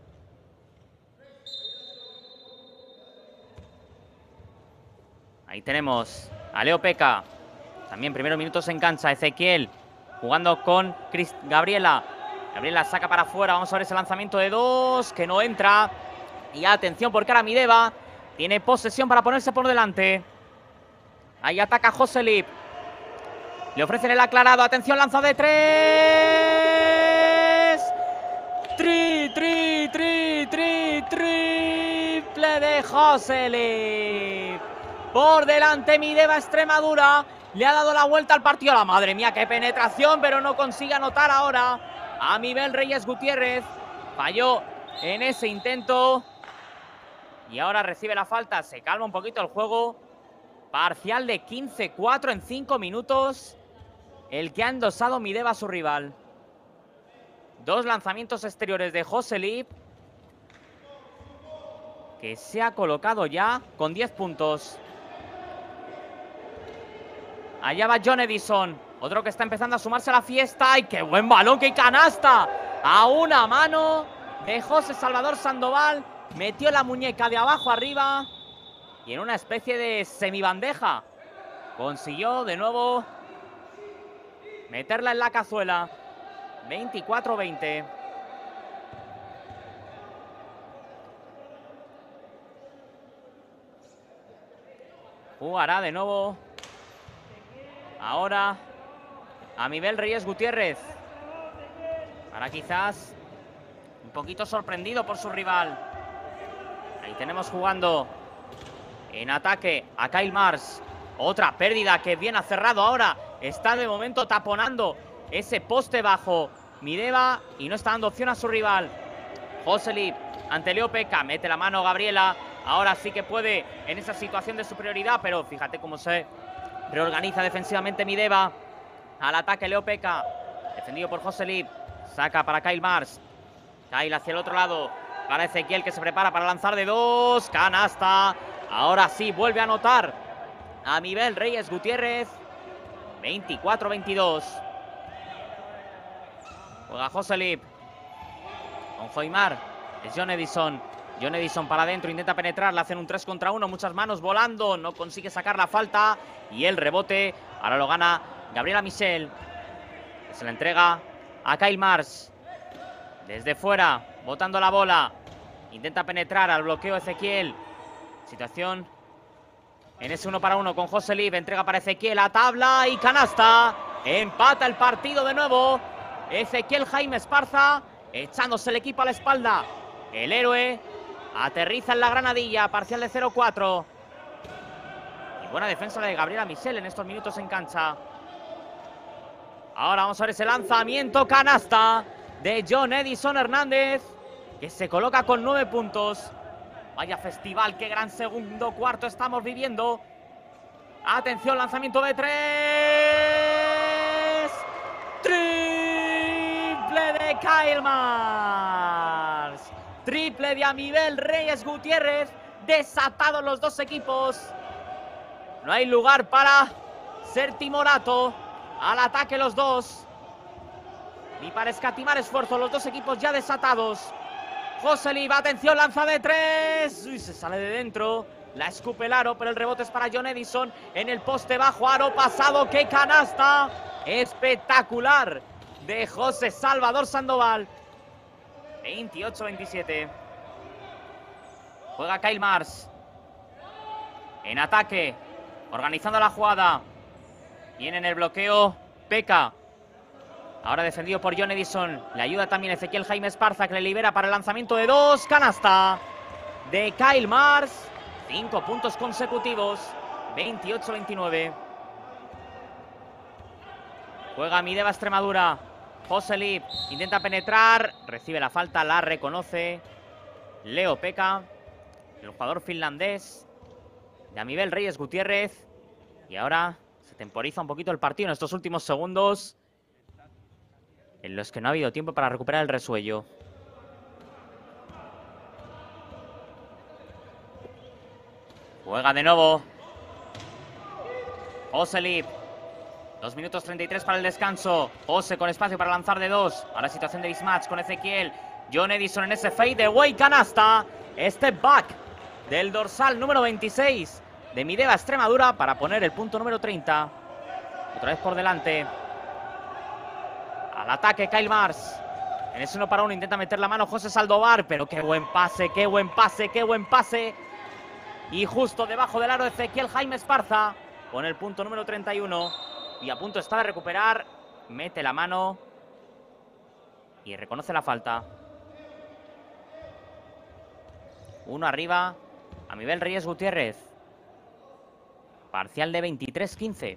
Ahí tenemos a Leo Peca. También primeros minutos en cancha. Ezequiel jugando con Gabriela. Gabriela saca para afuera. Vamos a ver ese lanzamiento de 2 que no entra. Y atención, porque ahora Mideva tiene posesión para ponerse por delante. Ahí ataca Joselip. Le ofrecen el aclarado. Atención, lanza de 3. Triple de Joselip. Por delante Mideva Extremadura. Le ha dado la vuelta al partido. La madre mía, qué penetración, pero no consigue anotar ahora Amibel Reyes Gutiérrez. Falló en ese intento. Y ahora recibe la falta. Se calma un poquito el juego. Parcial de 15-4 en 5 minutos. El que ha endosado Mideva a su rival. 2 lanzamientos exteriores de Joselip, que se ha colocado ya con 10 puntos. Allá va John Edison. Otro que está empezando a sumarse a la fiesta. ¡Ay, qué buen balón! ¡Qué canasta! A una mano de José Salvador Sandoval. Metió la muñeca de abajo arriba y en una especie de semibandeja consiguió de nuevo meterla en la cazuela. 24-20. Jugará de nuevo ahora Amibel Reyes Gutiérrez. Ahora quizás un poquito sorprendido por su rival. Ahí tenemos jugando en ataque a Kyle Mars. Otra pérdida que bien ha cerrado ahora. Está de momento taponando ese poste bajo Mideva y no está dando opción a su rival. Joselip ante Leo Peca. Mete la mano Gabriela. Ahora sí que puede en esa situación de superioridad, pero fíjate cómo se reorganiza defensivamente Mideva. Al ataque Leo Peca. Defendido por Joselip. Saca para Kyle Mars. Kyle hacia el otro lado para Ezequiel, que se prepara para lanzar de 2. Canasta. Ahora sí vuelve a anotar Amibel Reyes Gutiérrez. 24-22. Juega Joselip con Joimar. Es John Edison. John Edison para adentro, intenta penetrar, le hacen un 3 contra 1, muchas manos volando, no consigue sacar la falta y el rebote ahora lo gana Gabriela Michel. Se la entrega a Kyle Mars. Desde fuera, botando la bola. Intenta penetrar al bloqueo Ezequiel. Situación en ese 1 para 1 con Josselip. Entrega para Ezequiel a tabla y canasta. Empata el partido de nuevo. Ezequiel Jaime Esparza echándose el equipo a la espalda. El héroe aterriza en la Granadilla. Parcial de 0-4. Y buena defensa de Gabriela Michel en estos minutos en cancha. Ahora vamos a ver ese lanzamiento. Canasta de John Edison Hernández, que se coloca con 9 puntos. Vaya festival, qué gran segundo cuarto estamos viviendo. Atención, lanzamiento de 3. Triple de Kyle Mars. Triple de Amibel Reyes Gutiérrez. Desatados los dos equipos. No hay lugar para ser timorato. Al ataque los dos. Ni para escatimar esfuerzo, los dos equipos ya desatados. Josselip, atención, lanza de 3. Uy, se sale de dentro. La escupe el aro, pero el rebote es para John Edison. En el poste bajo, aro pasado. ¡Qué canasta! Espectacular de José Salvador Sandoval. 28-27. Juega Kyle Mars. En ataque. Organizando la jugada. Viene en el bloqueo Peca. Ahora defendido por John Edison. Le ayuda también Ezequiel Jaime Esparza, que le libera para el lanzamiento de 2. Canasta de Kyle Mars. 5 puntos consecutivos. 28-29. Juega Mideva Extremadura. Josselip intenta penetrar. Recibe la falta, la reconoce Leo Peca, el jugador finlandés de Amibel Reyes Gutiérrez. Y ahora se temporiza un poquito el partido en estos últimos segundos, en los que no ha habido tiempo para recuperar el resuello. Juega de nuevo Josselip. 2 minutos 33 para el descanso. José con espacio para lanzar de 2. Ahora situación de mismatch con Ezequiel. John Edison en ese fade away, canasta. Step back del dorsal número 26 de Mideva Extremadura para poner el punto número 30. Otra vez por delante. Al ataque Kyle Mars. En ese 1 para 1 intenta meter la mano José Saldovar. Pero qué buen pase, qué buen pase, qué buen pase. Y justo debajo del aro Ezequiel Jaime Esparza con el punto número 31. Y a punto está de recuperar. Mete la mano y reconoce la falta. 1 arriba. Amibel Reyes Gutiérrez. Parcial de 23-15.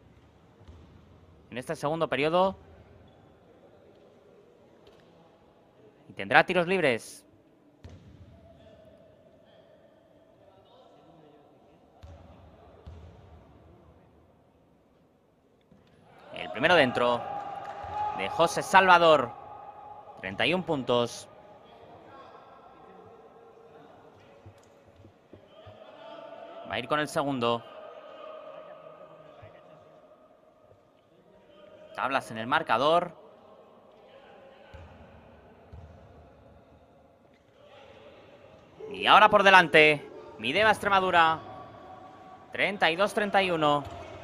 En este segundo periodo. Y tendrá tiros libres. El primero dentro de José Salvador. 31 puntos. Va a ir con el segundo. Tablas en el marcador. Y ahora por delante Mideva Extremadura. 32-31.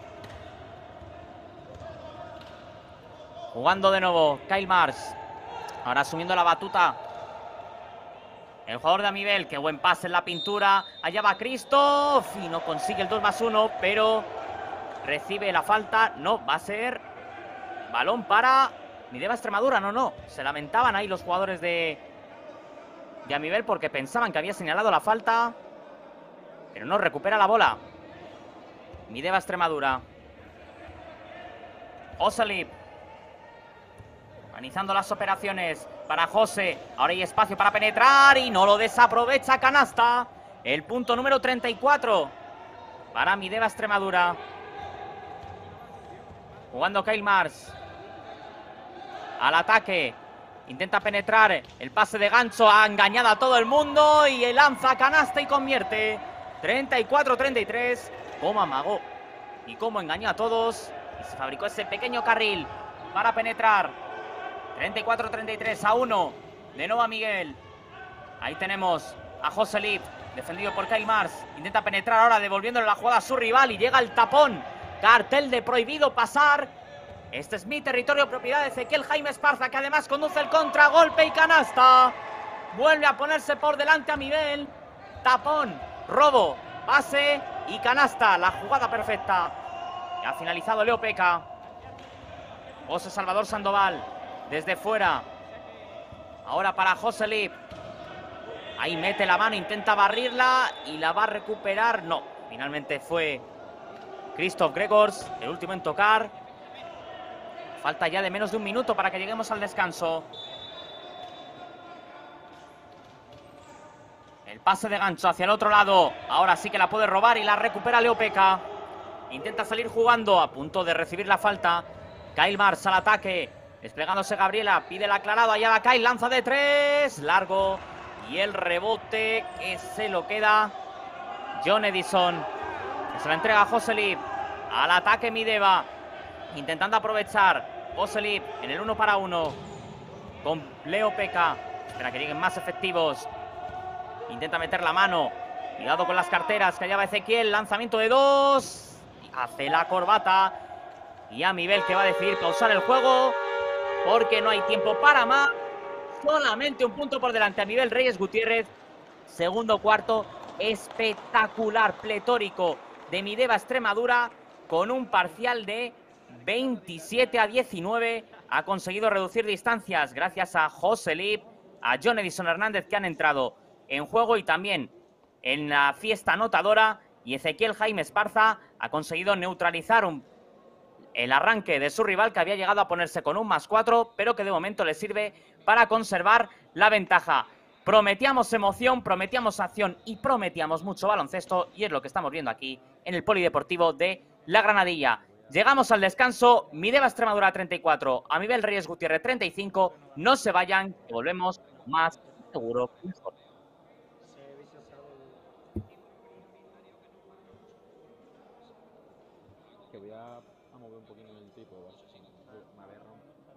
Jugando de nuevo Kyle Mars. Ahora asumiendo la batuta el jugador de Amibel. Qué buen pase en la pintura. Allá va Christoph. Y no consigue el 2+1. Pero recibe la falta. No, va a ser balón para Mideva Extremadura. No. Se lamentaban ahí los jugadores de Amibel porque pensaban que había señalado la falta. Pero no, recupera la bola Mideva Extremadura. Josselip organizando las operaciones para José. Ahora hay espacio para penetrar y no lo desaprovecha. Canasta. El punto número 34 para Mideva Extremadura. Jugando Kyle Mars. Al ataque. Intenta penetrar. El pase de gancho ha engañado a todo el mundo. Y el lanza canasta y convierte. 34-33. Cómo amagó y cómo engañó a todos. Y se fabricó ese pequeño carril para penetrar. 34-33 a 1. De nuevo a Miguel. Ahí tenemos a Josselip, defendido por Kyle Mars. Intenta penetrar ahora, devolviéndole la jugada a su rival. Y llega el tapón. Cartel de prohibido pasar Este es mi territorio, propiedad de Ezequiel Jaime Esparza, que además conduce el contragolpe y canasta. Vuelve a ponerse por delante a Miguel. Tapón, robo, pase y canasta. La jugada perfecta. Y ha finalizado Leo Peca. José Salvador Sandoval, desde fuera. Ahora para José Lip. Ahí mete la mano, intenta barrirla y la va a recuperar. No, finalmente fue Christoph Gregors, el último en tocar. Falta ya de menos de un minuto para que lleguemos al descanso. El pase de gancho hacia el otro lado. Ahora sí que la puede robar y la recupera Leo Peca. Intenta salir jugando, a punto de recibir la falta. Kyle Mars al ataque. Desplegándose Gabriela, pide el aclarado. Allá va Kyle, lanza de 3. Largo. Y el rebote que se lo queda John Edison. Que se la entrega a Joselip. Al ataque Mideva. Intentando aprovechar. Joselip en el 1 para 1. Con Leo Peca. Espera que lleguen más efectivos. Intenta meter la mano. Cuidado con las carteras. Que allá va Ezequiel. Lanzamiento de 2. Hace la corbata. Y a Miguel, que va a decidir pausar el juego. Porque no hay tiempo para más. Solamente un punto por delante a Miguel Reyes Gutiérrez. Segundo cuarto espectacular, pletórico de Mideva Extremadura. Con un parcial de 27-19. Ha conseguido reducir distancias gracias a José Lip, a John Edison Hernández, que han entrado en juego y también en la fiesta anotadora. Y Ezequiel Jaime Esparza ha conseguido neutralizar el arranque de su rival, que había llegado a ponerse con un +4, pero que de momento le sirve para conservar la ventaja. Prometíamos emoción, prometíamos acción y prometíamos mucho baloncesto, y es lo que estamos viendo aquí en el Polideportivo de La Granadilla. Llegamos al descanso. Mideva Extremadura 34, a Miguel Reyes Gutiérrez 35. No se vayan, que volvemos más seguro.
Que voy a mover un poquito el tipo, ¿vale? Me aberra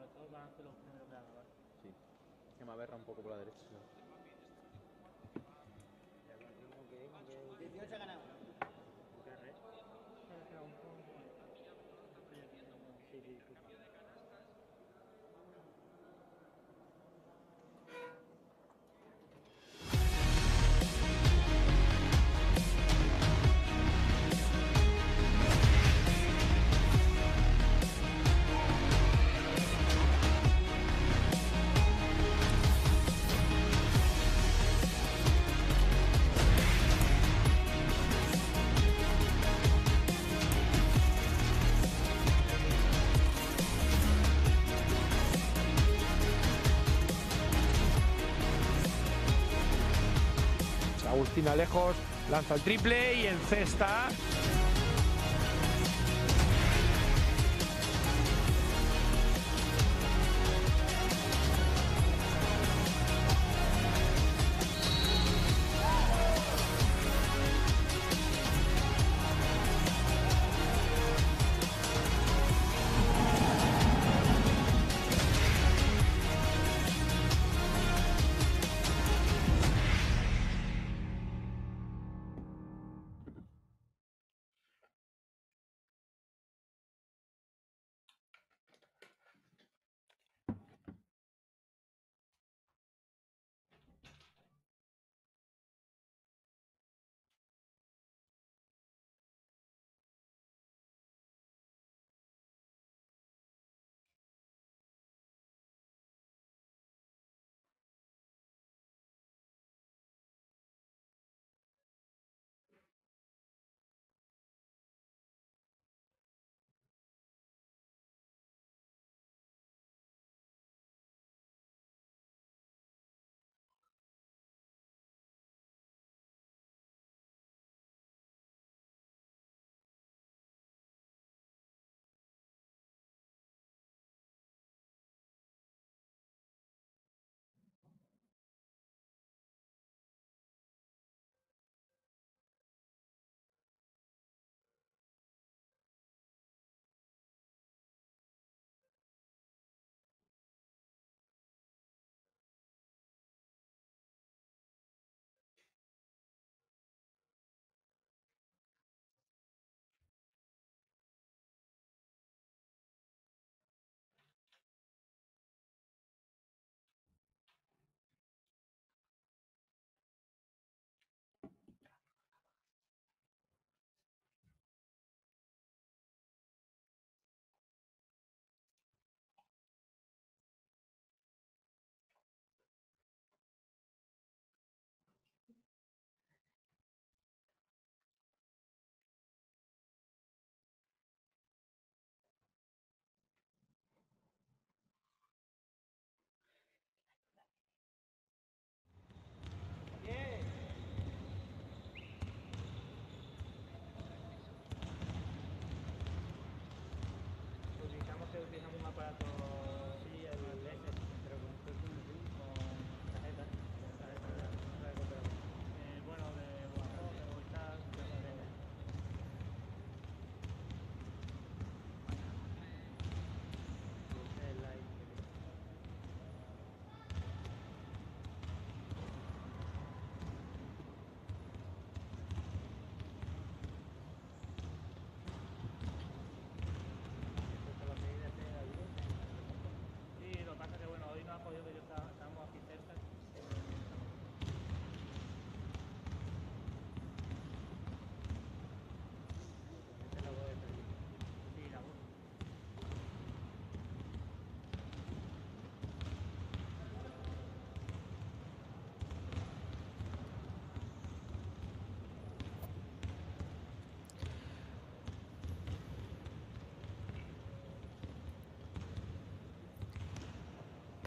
sí, que me aberra un poco por la derecha.
Agustín Alejos lanza el triple y en cesta.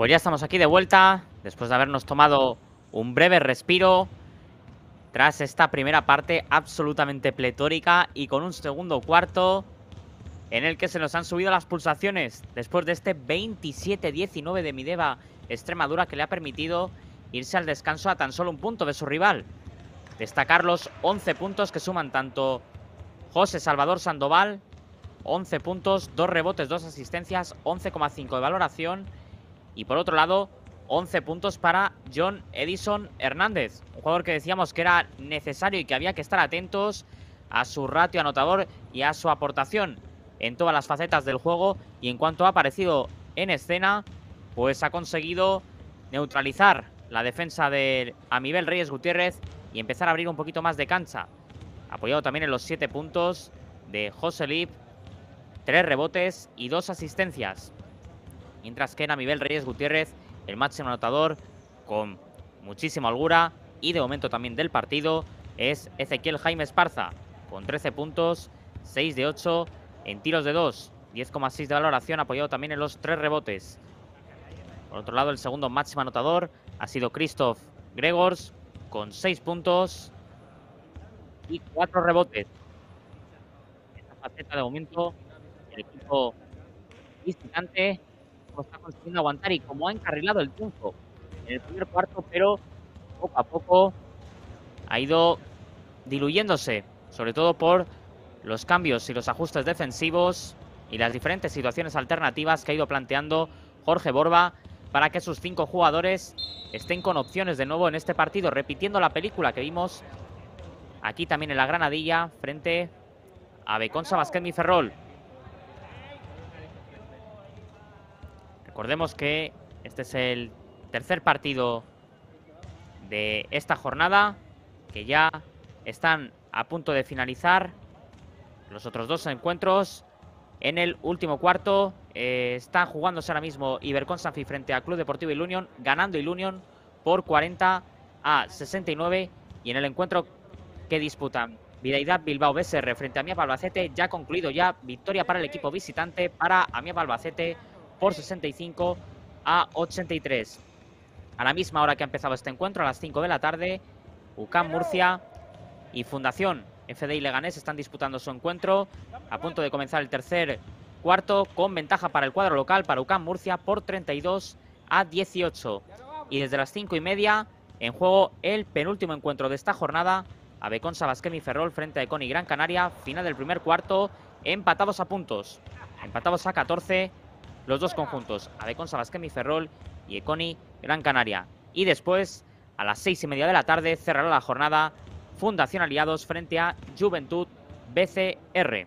Pues ya estamos aquí de vuelta, después de habernos tomado un breve respiro tras esta primera parte absolutamente pletórica y con un segundo cuarto en el que se nos han subido las pulsaciones después de este 27-19 de Mideva Extremadura, que le ha permitido irse al descanso a tan solo un punto de su rival. Destacar los 11 puntos que suman tanto José Salvador Sandoval, 11 puntos, 2 rebotes, 2 asistencias, 11,5 de valoración. Y por otro lado, 11 puntos para John Edison Hernández, un jugador que decíamos que era necesario y que había que estar atentos a su ratio anotador y a su aportación en todas las facetas del juego. Y en cuanto ha aparecido en escena, pues ha conseguido neutralizar la defensa de Amibel Reyes Gutiérrez y empezar a abrir un poquito más de cancha. Apoyado también en los 7 puntos de José Lip, 3 rebotes y 2 asistencias. Mientras que en Amibel Reyes Gutiérrez, el máximo anotador con muchísima holgura y de momento también del partido, es Ezequiel Jaime Esparza, con 13 puntos, 6 de 8 en tiros de 2, 10,6 de valoración, apoyado también en los 3 rebotes. Por otro lado, el segundo máximo anotador ha sido Christoph Gregors, con 6 puntos y 4 rebotes. Esta faceta de momento, el equipo visitante está consiguiendo aguantar y como ha encarrilado el triunfo en el primer cuarto, pero poco a poco ha ido diluyéndose, sobre todo por los cambios y los ajustes defensivos y las diferentes situaciones alternativas que ha ido planteando Jorge Borba para que sus 5 jugadores estén con opciones de nuevo en este partido, repitiendo la película que vimos aquí también en la Granadilla frente a Beconsa Basquet Ferrol. Recordemos que este es el tercer partido de esta jornada, que ya están a punto de finalizar los otros 2 encuentros. En el último cuarto está jugándose ahora mismo Iberconsafi frente a Club Deportivo Ilunion, ganando Ilunion por 40-69. Y en el encuentro que disputan Bidaidad Bilbao BSR frente a Amiab Albacete, ya concluido ya, victoria para el equipo visitante, para Amiab Albacete por 65-83. A la misma hora que ha empezado este encuentro, a las 5 de la tarde, UCAM Murcia y Fundación FDI Leganés están disputando su encuentro, a punto de comenzar el tercer cuarto, con ventaja para el cuadro local, para UCAM Murcia, por 32-18. Y desde las 5:30, en juego el penúltimo encuentro de esta jornada, Abeconsa Basquet Ferrol frente a Econi Gran Canaria, final del primer cuarto, empatados a puntos, empatados a 14 los dos conjuntos, Abeconsa Basquet Ferrol y Econi Gran Canaria. Y después, a las 6:30 de la tarde, cerrará la jornada Fundación Aliados frente a Juventud BCR.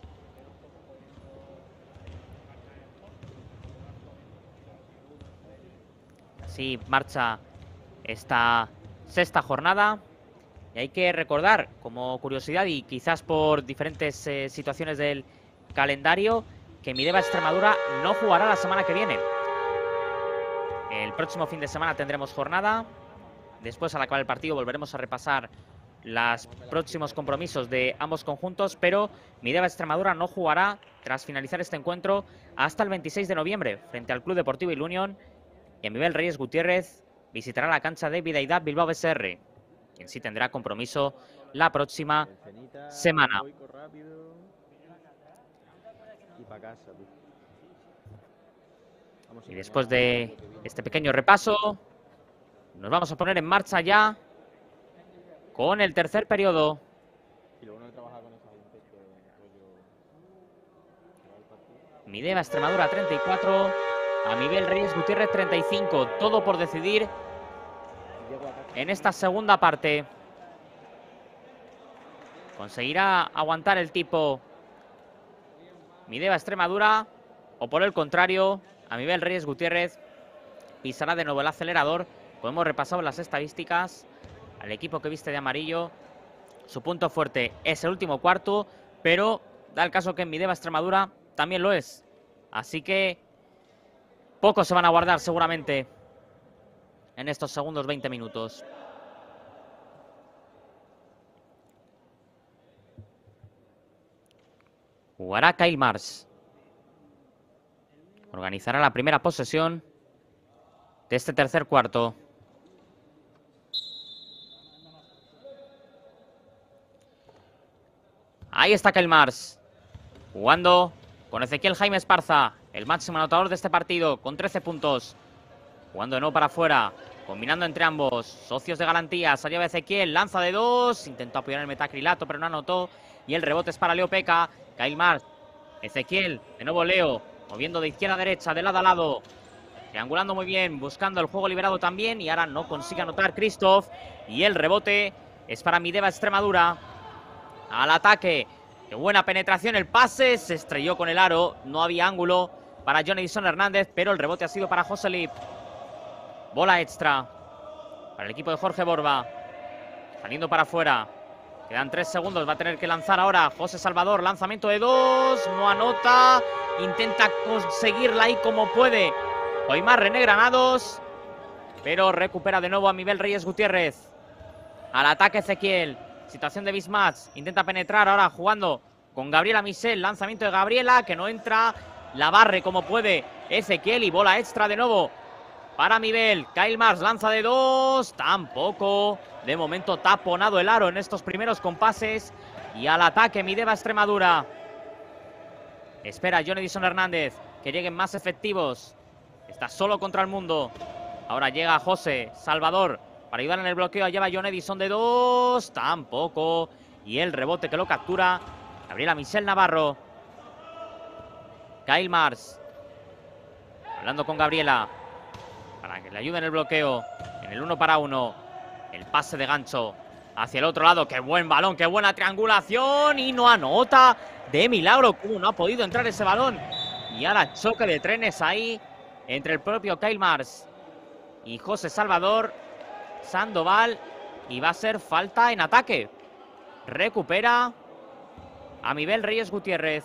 Así marcha esta sexta jornada. Y hay que recordar, como curiosidad y quizás por diferentes situaciones del calendario, que Mideva Extremadura no jugará la semana que viene. El próximo fin de semana tendremos jornada. Después, al acabar el partido, volveremos a repasar los próximos compromisos de ambos conjuntos, pero Mideva Extremadura no jugará tras finalizar este encuentro hasta el 26 de noviembre frente al Club Deportivo Ilunion, y Amibel Reyes Gutiérrez visitará la cancha de Bidaidad Bilbao BSR, quien sí tendrá compromiso la próxima semana. Y después de este pequeño repaso, nos vamos a poner en marcha ya con el tercer periodo. Mideva Extremadura 34, Amibel Reyes Gutiérrez 35. Todo por decidir en esta segunda parte. ¿Conseguirá aguantar el tipo Mideva Extremadura? O por el contrario, Amibel Reyes Gutiérrez pisará de nuevo el acelerador. Como hemos repasado las estadísticas, al equipo que viste de amarillo, su punto fuerte es el último cuarto, pero da el caso que en Mideva Extremadura también lo es. Así que pocos se van a guardar seguramente en estos segundos 20 minutos. Jugará Kyle Mars. Organizará la primera posesión de este tercer cuarto. Ahí está Kyle Mars, jugando con Ezequiel Jaime Esparza, el máximo anotador de este partido, con 13 puntos. Jugando de nuevo para afuera, combinando entre ambos. Socios de garantía, se lleva Ezequiel, lanza de 2, intentó apoyar el metacrilato, pero no anotó. Y el rebote es para Leo Peca. Kyle Mars, Ezequiel, de nuevo Leo, moviendo de izquierda a derecha, de lado a lado. Triangulando muy bien, buscando el juego liberado también. Y ahora no consigue anotar Christoph. Y el rebote es para Mideva Extremadura. Al ataque. Qué buena penetración, el pase. Se estrelló con el aro. No había ángulo para John Edison Hernández, pero el rebote ha sido para Joselip. Bola extra para el equipo de Jorge Borba. Saliendo para afuera. Quedan 3 segundos. Va a tener que lanzar ahora José Salvador. Lanzamiento de 2. No anota. Intenta conseguirla ahí como puede Oimar René Granados. Pero recupera de nuevo a Miguel Reyes Gutiérrez. Al ataque Ezequiel. Situación de mismatch. Intenta penetrar ahora jugando con Gabriela Misel. Lanzamiento de Gabriela que no entra. La barre como puede Ezequiel. Y bola extra de nuevo para Miguel. Kyle Mars lanza de 2. Tampoco. De momento taponado el aro en estos primeros compases. Y al ataque Mideva Extremadura. Espera John Edison Hernández que lleguen más efectivos. Está solo contra el mundo. Ahora llega José Salvador para ayudar en el bloqueo. Lleva John Edison de 2. Tampoco. Y el rebote que lo captura Gabriela Misel Navarro. Kyle Mars hablando con Gabriela para que le ayude en el bloqueo. En el 1 para 1. El pase de gancho hacia el otro lado. ¡Qué buen balón! ¡Qué buena triangulación! Y no anota. De milagro. ¿Cómo no ha podido entrar ese balón? Y ahora choque de trenes ahí entre el propio Kyle Mars y José Salvador Sandoval. Y va a ser falta en ataque. Recupera a Miguel Reyes Gutiérrez.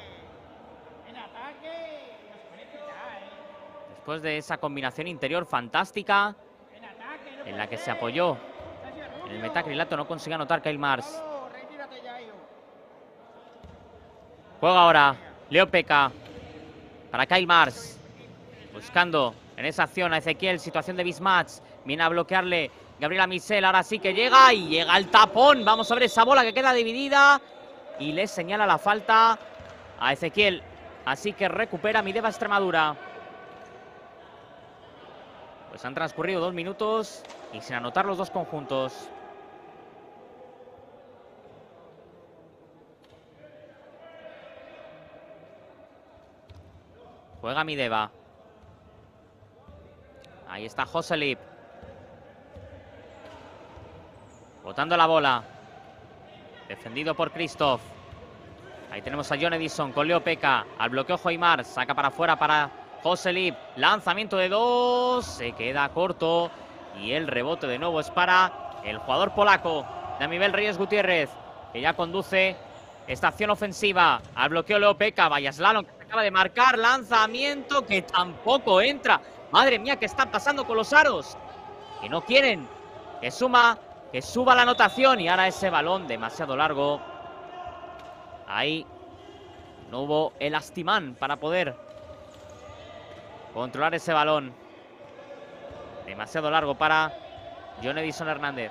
Después de esa combinación interior fantástica en la que se apoyó en el metacrilato, no consigue anotar Kyle Mars. Juega ahora Leo Peca para Kyle Mars. Buscando en esa acción a Ezequiel. Situación de mismatch. Viene a bloquearle Gabriela Misel. Ahora sí que llega y llega el tapón. Vamos a ver esa bola que queda dividida. Y le señala la falta a Ezequiel. Así que recupera Mideva Extremadura. Pues han transcurrido 2 minutos y sin anotar los dos conjuntos. Juega Mideva. Ahí está Joselip. Botando la bola. Defendido por Christoph. Ahí tenemos a John Edison con Leo Peca. Al bloqueo Joimar. Saca para afuera para Joselip. Lanzamiento de 2. Se queda corto. Y el rebote de nuevo es para el jugador polaco de Miguel Reyes Gutiérrez, que ya conduce esta acción ofensiva. Al bloqueo Leo Peca. Vaya slalom que acaba de marcar. Lanzamiento que tampoco entra. Madre mía, ¿qué está pasando con los aros? Que no quieren que suba la anotación. Y ahora ese balón demasiado largo. Ahí no hubo elastimán para poder controlar ese balón. Demasiado largo para John Edison Hernández.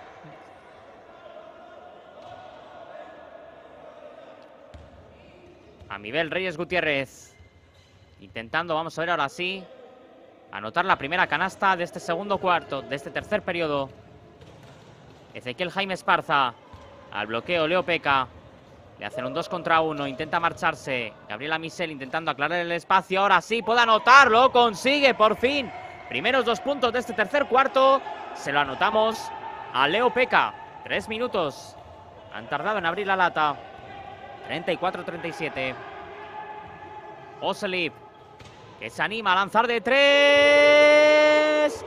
A Miguel Reyes Gutiérrez. Intentando, vamos a ver ahora sí, anotar la primera canasta de este segundo cuarto, de este tercer periodo. Ezequiel Jaime Esparza. Al bloqueo Leo Peca. Le hacen un 2 contra 1. Intenta marcharse. Gabriela Misel intentando aclarar el espacio. Ahora sí puede anotarlo. Consigue por fin. Primeros 2 puntos de este tercer cuarto. Se lo anotamos a Leo Peca. 3 minutos. Han tardado en abrir la lata. 34-37. Joselip, que se anima a lanzar de 3.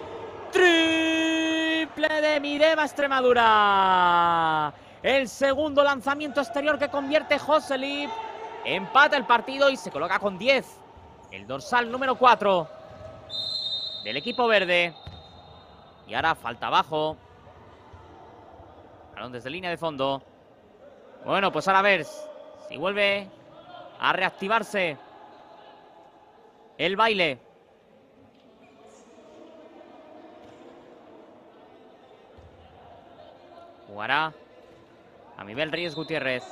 Triple de Mideva Extremadura. El segundo lanzamiento exterior que convierte Joselip. Empata el partido y se coloca con 10. El dorsal número 4 del equipo verde. Y ahora falta abajo. Balón desde línea de fondo. Bueno, pues ahora a ver si vuelve a reactivarse el baile. Jugará Amibel Reyes Gutiérrez.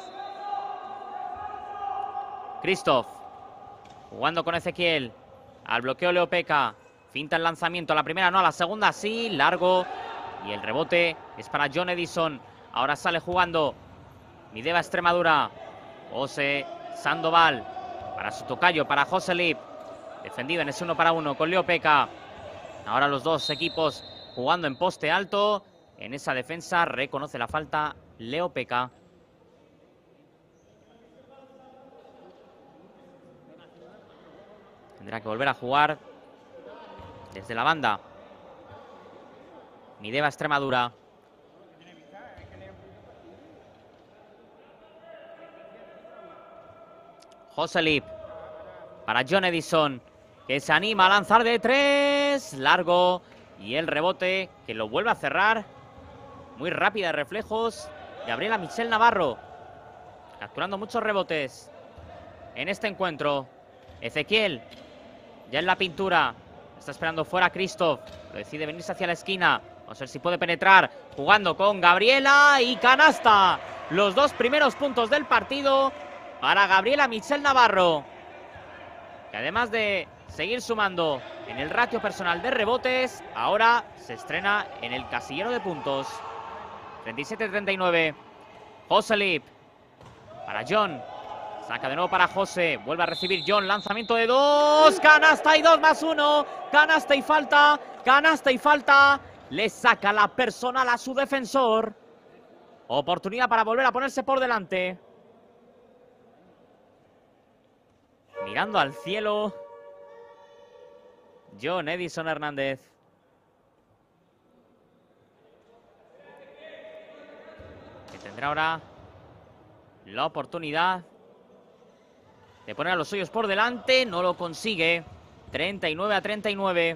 Christoph. Jugando con Ezequiel. Al bloqueo Leopeca. Finta el lanzamiento. A la primera no, a la segunda sí. Largo. Y el rebote es para John Edison. Ahora sale jugando Mideva Extremadura. José Sandoval. Para su tocayo, para Joselip. Defendido en ese 1 para 1 con Leopeca. Ahora los dos equipos jugando en poste alto. En esa defensa reconoce la falta Leopeca. Tendrá que volver a jugar desde la banda Mideva Extremadura. Joselip para John Edison, que se anima a lanzar de 3. Largo. Y el rebote que lo vuelve a cerrar. Muy rápida de reflejos. Gabriela Michel Navarro. Capturando muchos rebotes en este encuentro. Ezequiel. Ya en la pintura. Está esperando fuera Christoph. Decide venirse hacia la esquina. Vamos a ver si puede penetrar. Jugando con Gabriela. Y canasta. Los dos primeros puntos del partido para Gabriela Michel Navarro, que además de seguir sumando en el ratio personal de rebotes, ahora se estrena en el casillero de puntos. 37-39. Joselip para John. Saca de nuevo para José. Vuelve a recibir John. Lanzamiento de 2. Canasta y 2 más 1. Canasta y falta. Canasta y falta. Le saca la personal a su defensor. Oportunidad para volver a ponerse por delante. Mirando al cielo, John Edison Hernández. Que tendrá ahora la oportunidad de poner a los suyos por delante. No lo consigue. 39-39.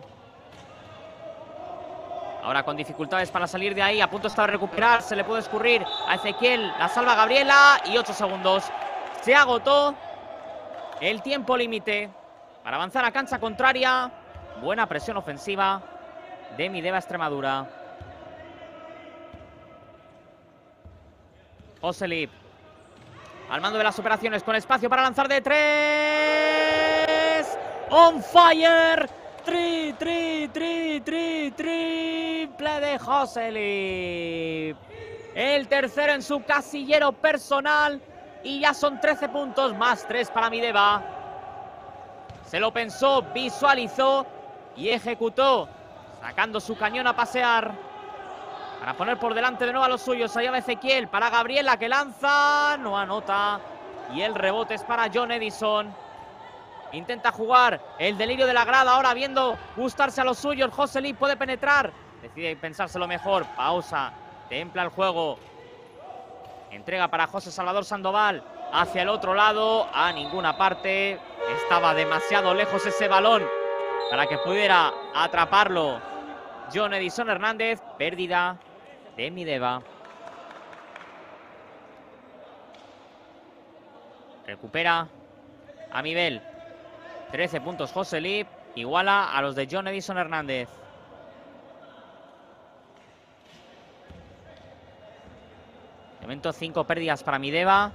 Ahora con dificultades para salir de ahí. A punto está de recuperar. Se le puede escurrir a Ezequiel. La salva Gabriela. Y 8 segundos. Se agotó el tiempo límite para avanzar a cancha contraria. Buena presión ofensiva de Mideva Extremadura. Joselip al mando de las operaciones, con espacio para lanzar de 3. On fire. Triple de Joselip. El tercero en su casillero personal. Y ya son 13 puntos más 3 para Mideva. Se lo pensó, visualizó y ejecutó, sacando su cañón a pasear para poner por delante de nuevo a los suyos. Allá va Ezequiel para Gabriela, que lanza, no anota. Y el rebote es para John Edison. Intenta jugar el delirio de la grada, ahora viendo gustarse a los suyos. Joselip puede penetrar, decide pensárselo mejor. Pausa, templa el juego. Entrega para José Salvador Sandoval hacia el otro lado, a ninguna parte. Estaba demasiado lejos ese balón para que pudiera atraparlo John Edison Hernández. Pérdida de Mideva. Recupera Amibel. 13 puntos Joselip. Iguala a los de John Edison Hernández. De momento 5 pérdidas para Mideva.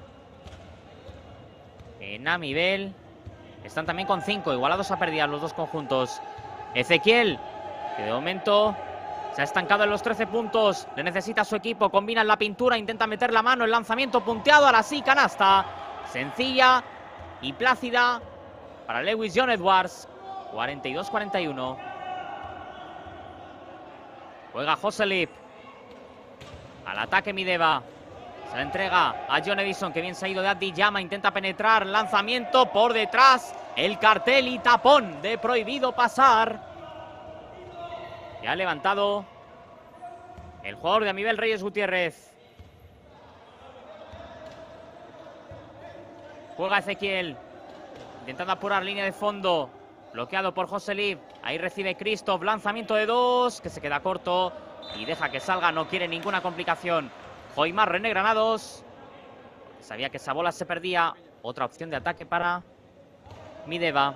En Amibel están también con 5, igualados a pérdidas los dos conjuntos. Ezequiel, que de momento se ha estancado en los 13 puntos. Le necesita a su equipo, combina en la pintura, intenta meter la mano, el lanzamiento punteado, ahora sí, canasta. Sencilla y plácida para Lewis John Edwards. 42-41. Juega Joselip. Al ataque Mideva. Se la entrega a John Edison, que bien se ha ido de Abdi Llama. Intenta penetrar, lanzamiento por detrás. El cartel y tapón de prohibido pasar. Ya ha levantado el jugador de Amibel Reyes Gutiérrez. Juega Ezequiel, intentando apurar línea de fondo. Bloqueado por Joselip. Ahí recibe Christoph, lanzamiento de 2, que se queda corto y deja que salga, no quiere ninguna complicación. Joimar René Granados. Sabía que esa bola se perdía. Otra opción de ataque para Mideva.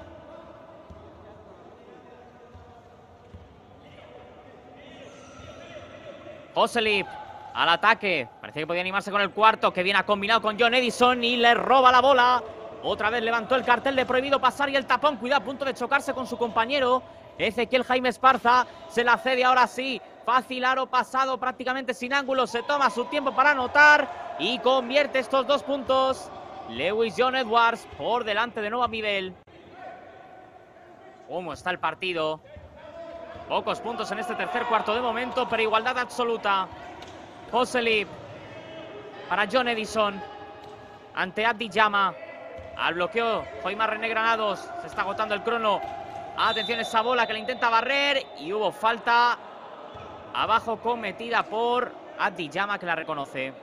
Joselip al ataque. Parece que podía animarse con el cuarto, que viene a combinado con John Edison y le roba la bola. Otra vez levantó el cartel de prohibido pasar y el tapón. Cuidado, a punto de chocarse con su compañero. Ezequiel Jaime Esparza se la cede ahora sí. Fácil aro pasado, prácticamente sin ángulo. Se toma su tiempo para anotar y convierte estos 2 puntos. Lewis John Edwards por delante de nuevo a nivel. ¿Cómo está el partido? Pocos puntos en este tercer cuarto de momento, pero igualdad absoluta. Hoselip para John Edison ante Abdi Jama. Al bloqueo, Joimar René Granados. Se está agotando el crono. Atención esa bola que le intenta barrer. Y hubo falta abajo cometida por Abdi Jama, que la reconoce.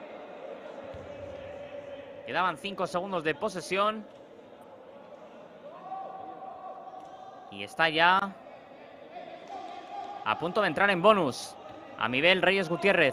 Quedaban 5 segundos de posesión. Y está ya a punto de entrar en bonus Amibel Reyes Gutiérrez.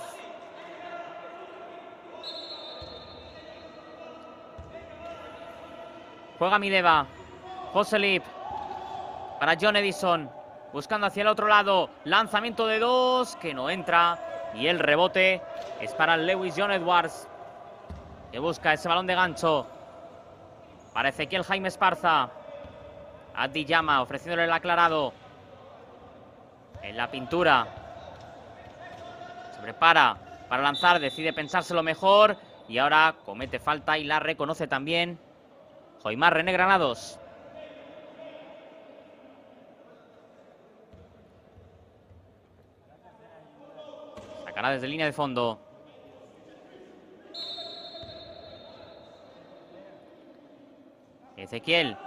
Juega Mideva. Hoselip para John Edison. Buscando hacia el otro lado. Lanzamiento de 2 que no entra. Y el rebote es para Lewis John Edwards, que busca ese balón de gancho para Ezequiel Jaime Esparza. Abdi Jama ofreciéndole el aclarado. En la pintura. Se prepara para lanzar. Decide pensárselo mejor. Y ahora comete falta y la reconoce también Joimar René Granados. Sacará desde línea de fondo. Ezequiel.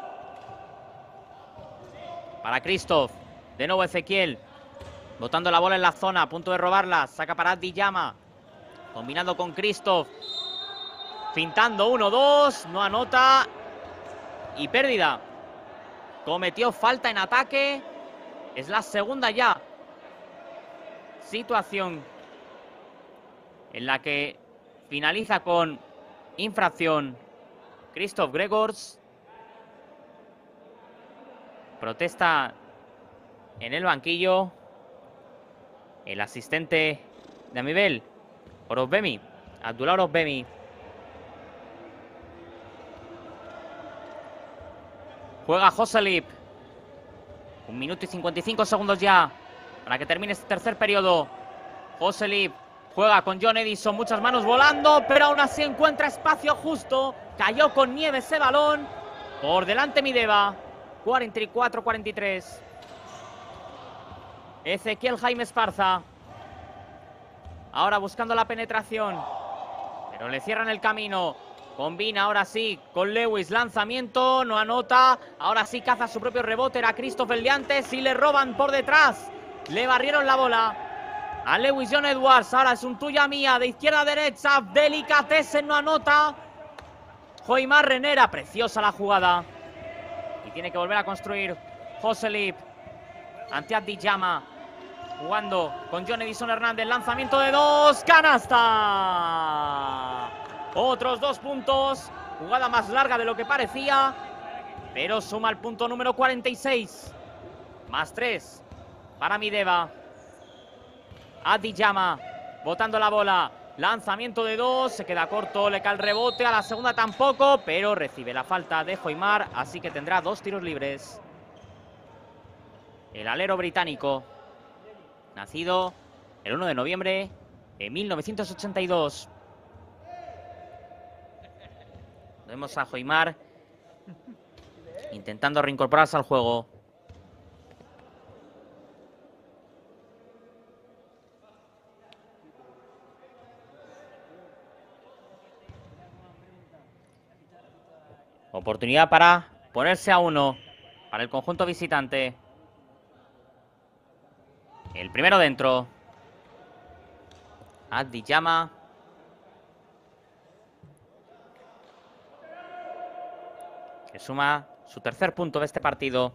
Para Christoph. De nuevo Ezequiel. Botando la bola en la zona. A punto de robarla. Saca para Abdi Jama. Combinando con Christoph. Pintando 1-2. No anota. Y pérdida. Cometió falta en ataque. Es la segunda ya situación en la que finaliza con infracción Christoph Gregors. Protesta en el banquillo el asistente de Amibel, Orozbemi, Abdullah Orozbemi. Juega Hoselip. 1 minuto y 55 segundos ya para que termine este tercer periodo. Hoselip juega con John Edison, muchas manos volando, pero aún así encuentra espacio justo. Cayó con nieve ese balón. Por delante Mideva. 44-43. Ezequiel Jaime Esparza. Ahora buscando la penetración, pero le cierran el camino. Combina ahora sí con Lewis. Lanzamiento, no anota. Ahora sí caza su propio rebote. Era Christoph el de antes y le roban por detrás. Le barrieron la bola a Lewis John Edwards. Ahora es un tuya mía de izquierda a derecha. Delicatessen no anota. Joimar Renera. Preciosa la jugada. Y tiene que volver a construir Hoselip ante Abdi Jama. Jugando con John Edison Hernández. Lanzamiento de 2. ¡Canasta! Otros 2 puntos. Jugada más larga de lo que parecía, pero suma el punto número 46. Más 3 para Mideva. Abdi Jama botando la bola. Lanzamiento de 2. Se queda corto. Le cae el rebote. A la segunda tampoco, pero recibe la falta de Joimar. Así que tendrá 2 tiros libres. El alero británico, nacido el 1 de noviembre de 1982. Vemos a Joimar intentando reincorporarse al juego. Oportunidad para ponerse a 1 para el conjunto visitante. El primero dentro. Abdi Jama. Que suma su tercer punto de este partido.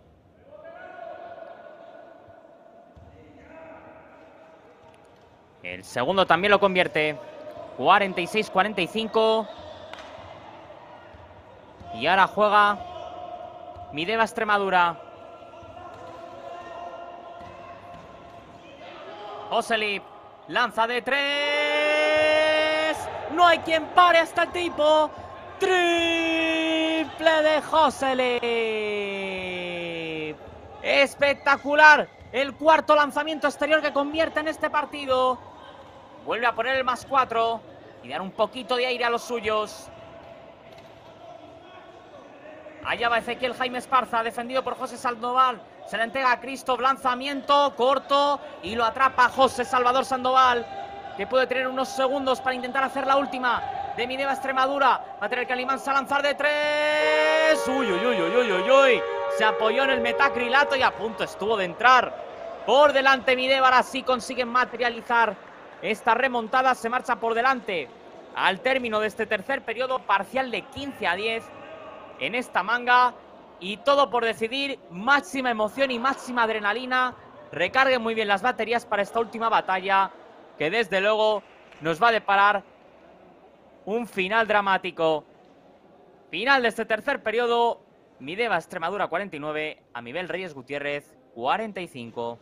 El segundo también lo convierte. 46-45. Y ahora juega Mideva Extremadura. Hoselip lanza de 3. No hay quien pare a este tipo. Triple de Josselip. Espectacular. El cuarto lanzamiento exterior que convierte en este partido. Vuelve a poner el +4 y dar un poquito de aire a los suyos. Allá va Ezequiel Jaime Esparza, defendido por José Sandoval. Se le entrega a Christoph, lanzamiento corto y lo atrapa José Salvador Sandoval, que puede tener unos segundos para intentar hacer la última de Mideva Extremadura. Va a tener que Alimansa a lanzar de 3. Uy, uy, uy, uy, uy, uy, uy. Se apoyó en el metacrilato y a punto estuvo de entrar. Por delante Mideva, ahora sí consiguen materializar esta remontada. Se marcha por delante al término de este tercer periodo, parcial de 15-10 en esta manga. Y todo por decidir, máxima emoción y máxima adrenalina. Recarguen muy bien las baterías para esta última batalla, que desde luego nos va a deparar un final dramático. Final de este tercer periodo. Mideva Extremadura 49, Amibel Reyes Gutiérrez 45.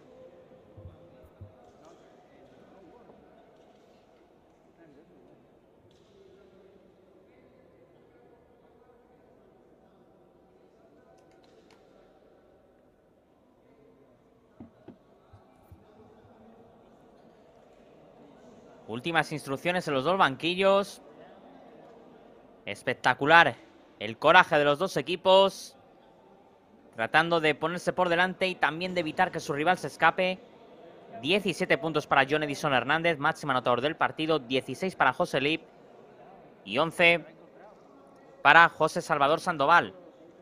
Últimas instrucciones en los dos banquillos. Espectacular el coraje de los dos equipos, tratando de ponerse por delante y también de evitar que su rival se escape. 17 puntos para John Edison Hernández, máximo anotador del partido. 16 para Josselip y 11 para José Salvador Sandoval.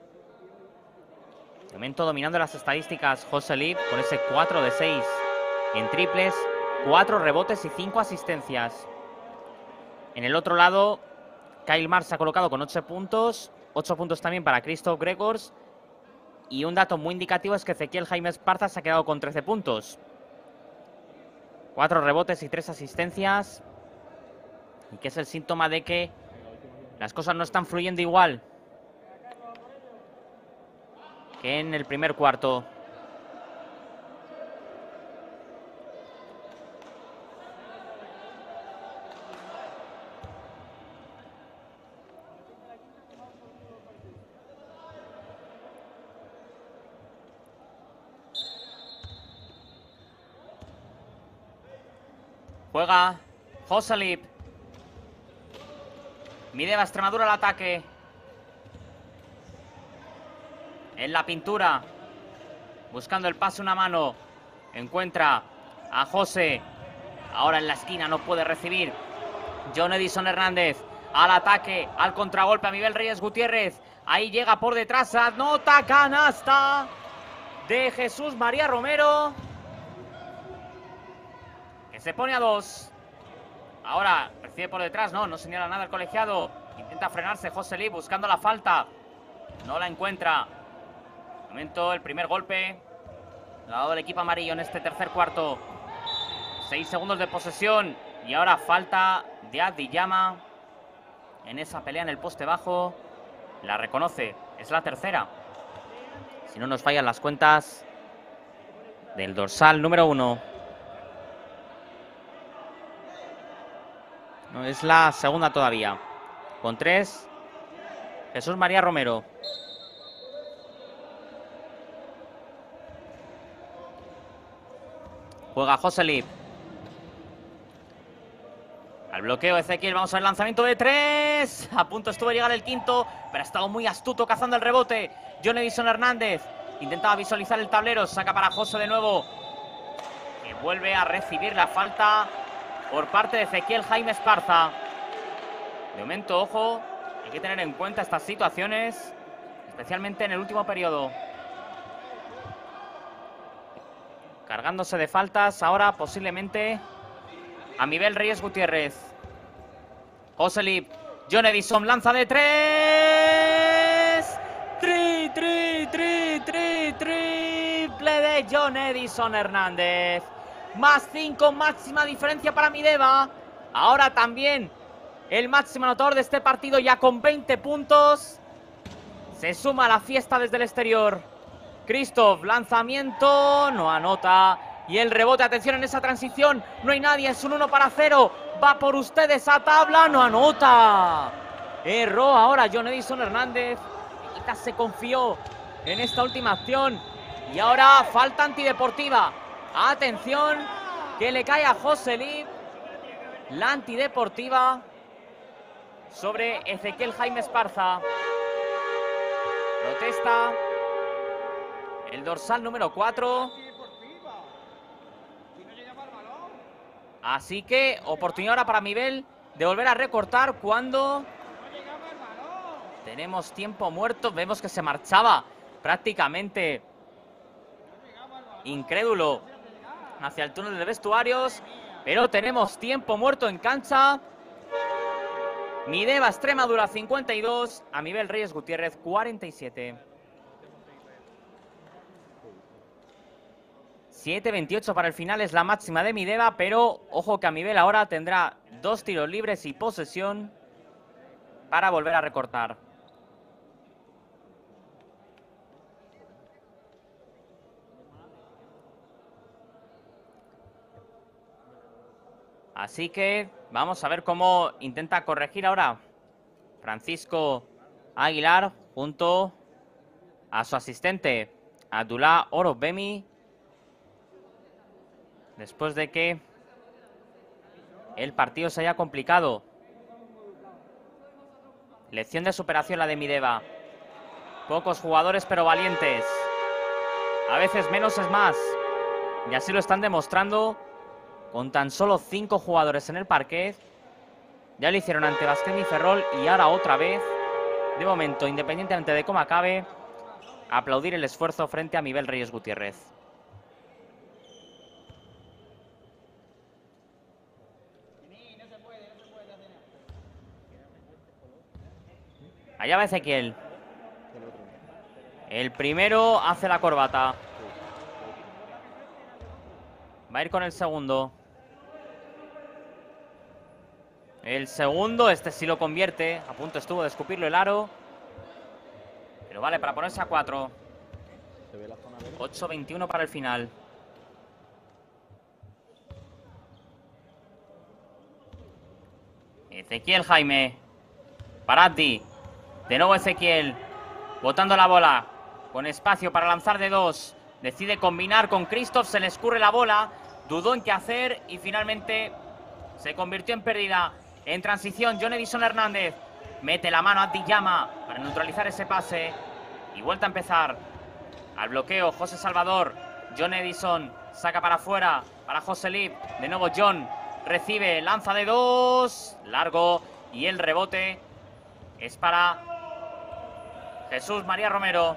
De momento dominando las estadísticas Josselip con ese 4 de 6 en triples, 4 rebotes y 5 asistencias. En el otro lado, Kyle Mars se ha colocado con 8 puntos. 8 puntos también para Christoph Gregors. Y un dato muy indicativo es que Ezequiel Jaime Esparza se ha quedado con 13 puntos. 4 rebotes y 3 asistencias. Y que es el síntoma de que las cosas no están fluyendo igual que en el primer cuarto. Juega Josselip. Mideva Extremadura al ataque. En la pintura. Buscando el pase una mano. Encuentra a José. Ahora en la esquina no puede recibir. John Edison Hernández. Al ataque. Al contragolpe a Amibel Reyes Gutiérrez. Ahí llega por detrás. Anota canasta de Jesús María Romero, que se pone a 2. Ahora recibe por detrás. No señala nada el colegiado. Intenta frenarse Josselip buscando la falta. No la encuentra. De momento el primer golpe lo ha dado el equipo amarillo en este tercer cuarto. 6 segundos de posesión. Y ahora falta de Abdiyama en esa pelea en el poste bajo. La reconoce. Es la tercera, si no nos fallan las cuentas, del dorsal número 1. No, es la segunda todavía. Con 3, Jesús María Romero. Juega Josselip. Al bloqueo Ezequiel, vamos al lanzamiento de 3. A punto estuvo de llegar el quinto, pero ha estado muy astuto cazando el rebote. John Edison Hernández intentaba visualizar el tablero, saca para José de nuevo, que vuelve a recibir la falta por parte de Ezequiel Jaime Esparza. De momento, ojo, hay que tener en cuenta estas situaciones, especialmente en el último periodo. Cargándose de faltas ahora posiblemente Amibel Reyes Gutiérrez. Josselip. John Edison lanza de 3. Triple de John Edison Hernández. +5, máxima diferencia para Mideva. Ahora también el máximo anotador de este partido, ya con 20 puntos. Se suma a la fiesta desde el exterior. Christoph, lanzamiento, no anota. Y el rebote, atención en esa transición. No hay nadie, es un 1-0. Va por ustedes a tabla. No anota. Erró ahora John Edison Hernández. Quizás se confió en esta última acción. Y ahora falta antideportiva. Atención, que le cae a José. La antideportiva sobre Ezequiel Jaime Esparza. Protesta el dorsal número 4. Así que oportunidad ahora para Mibel de volver a recortar cuando tenemos tiempo muerto. Vemos que se marchaba prácticamente incrédulo hacia el túnel de vestuarios, pero tenemos tiempo muerto en cancha. Mideva Extremadura 52, Amibel Reyes Gutiérrez 47. 7:28 para el final es la máxima de Mideva, pero ojo que Amibel ahora tendrá 2 tiros libres y posesión para volver a recortar. Así que vamos a ver cómo intenta corregir ahora Francisco Aguilar junto a su asistente Abdullah Orobemi, después de que el partido se haya complicado. Lección de superación la de Mideva. Pocos jugadores pero valientes. A veces menos es más. Y así lo están demostrando con tan solo 5 jugadores en el parquet. Ya lo hicieron ante Basquet y Ferrol y ahora otra vez. De momento, independientemente de cómo acabe, aplaudir el esfuerzo frente a Amibel Reyes Gutiérrez. Allá va Ezequiel. El primero hace la corbata. Va a ir con el segundo. El segundo, este sí lo convierte. A punto estuvo de escupirlo el aro. Pero vale para ponerse a 4. 8:21 para el final. Ezequiel Jaime. Parati. De nuevo Ezequiel. Botando la bola. Con espacio para lanzar de 2. Decide combinar con Christoph. Se le escurre la bola. Dudó en qué hacer. Y finalmente se convirtió en pérdida. En transición, John Edison Hernández. Mete la mano a Diyama para neutralizar ese pase. Y vuelta a empezar. Al bloqueo, José Salvador. John Edison saca para afuera. Para José Lip. De nuevo John. Recibe, lanza de 2. Largo. Y el rebote es para Jesús María Romero.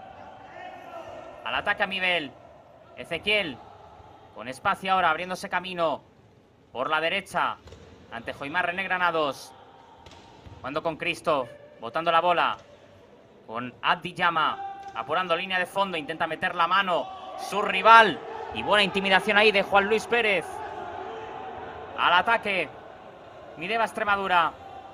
Al ataque a Mibel. Ezequiel. Con espacio ahora, abriéndose camino por la derecha. Ante Joimar René Granados. Jugando con Cristo. Botando la bola. Con Abdi Llama. Apurando línea de fondo. Intenta meter la mano. Su rival. Y buena intimidación ahí de Juan Luis Pérez. Al ataque. Mideva Extremadura.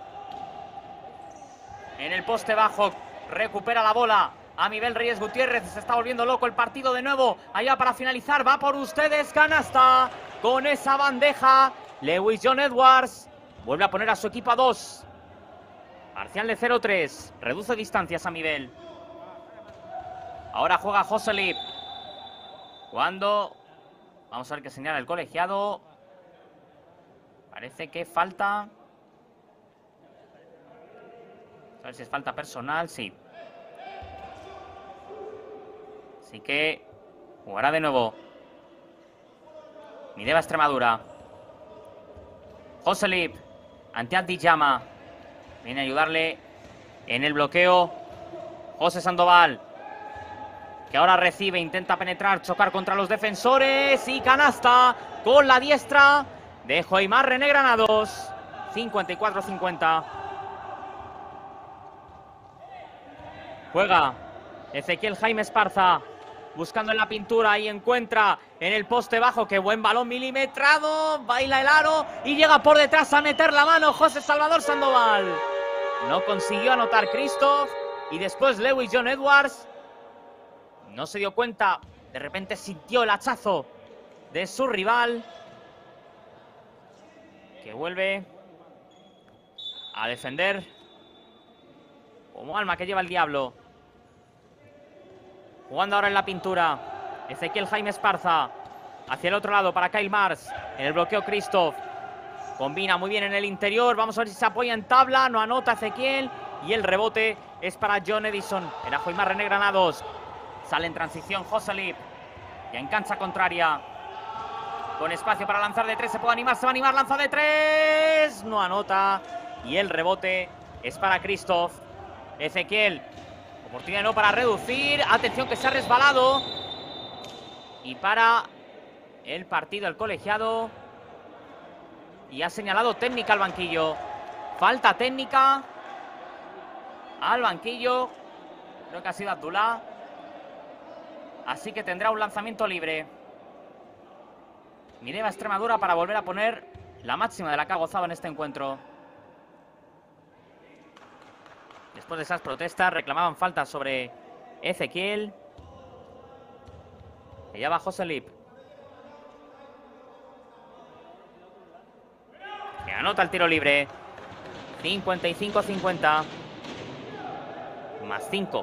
En el poste bajo. Recupera la bola. Amibel Reyes Gutiérrez. Se está volviendo loco el partido de nuevo. Allá para finalizar. Va por ustedes. Canasta. Con esa bandeja. Lewis John Edwards vuelve a poner a su equipo a 2. Parcial de 0-3. Reduce distancias a Amibel. Ahora juega José Lip. Cuando vamos a ver qué señala el colegiado. Parece que falta. A ver si es falta personal. Sí. Así que jugará de nuevo Mideva Extremadura. José Lip, ante Abdi Llama. Viene a ayudarle en el bloqueo José Sandoval, que ahora recibe, intenta penetrar, chocar contra los defensores. Y canasta con la diestra de Joimar René Granados. 54-50. Juega Ezequiel Jaime Esparza. Buscando en la pintura y encuentra en el poste bajo. ¡Qué buen balón milimetrado! Baila el aro y llega por detrás a meter la mano José Salvador Sandoval. No consiguió anotar Christoph. Y después Lewis John Edwards. No se dio cuenta. De repente sintió el hachazo de su rival, que vuelve a defender como alma que lleva el diablo. Jugando ahora en la pintura. Ezequiel Jaime Esparza. Hacia el otro lado para Kyle Mars. En el bloqueo Christoph. Combina muy bien en el interior. Vamos a ver si se apoya en tabla. No anota Ezequiel. Y el rebote es para John Edison. Era Joimar René Granados. Sale en transición Joselip. Ya en cancha contraria. Con espacio para lanzar de 3. Se puede animar. Se va a animar. Lanza de 3. No anota. Y el rebote es para Christoph. Ezequiel. Oportunidad no para reducir. Atención que se ha resbalado. Y para el partido el colegiado. Y ha señalado técnica al banquillo. Falta técnica al banquillo. Creo que ha sido Abdullah. Así que tendrá un lanzamiento libre. Mideva Extremadura para volver a poner la máxima de la que ha gozado en este encuentro. Después de esas protestas reclamaban falta sobre Ezequiel. Allá va Joselip. Que anota el tiro libre. 55-50. Más 5.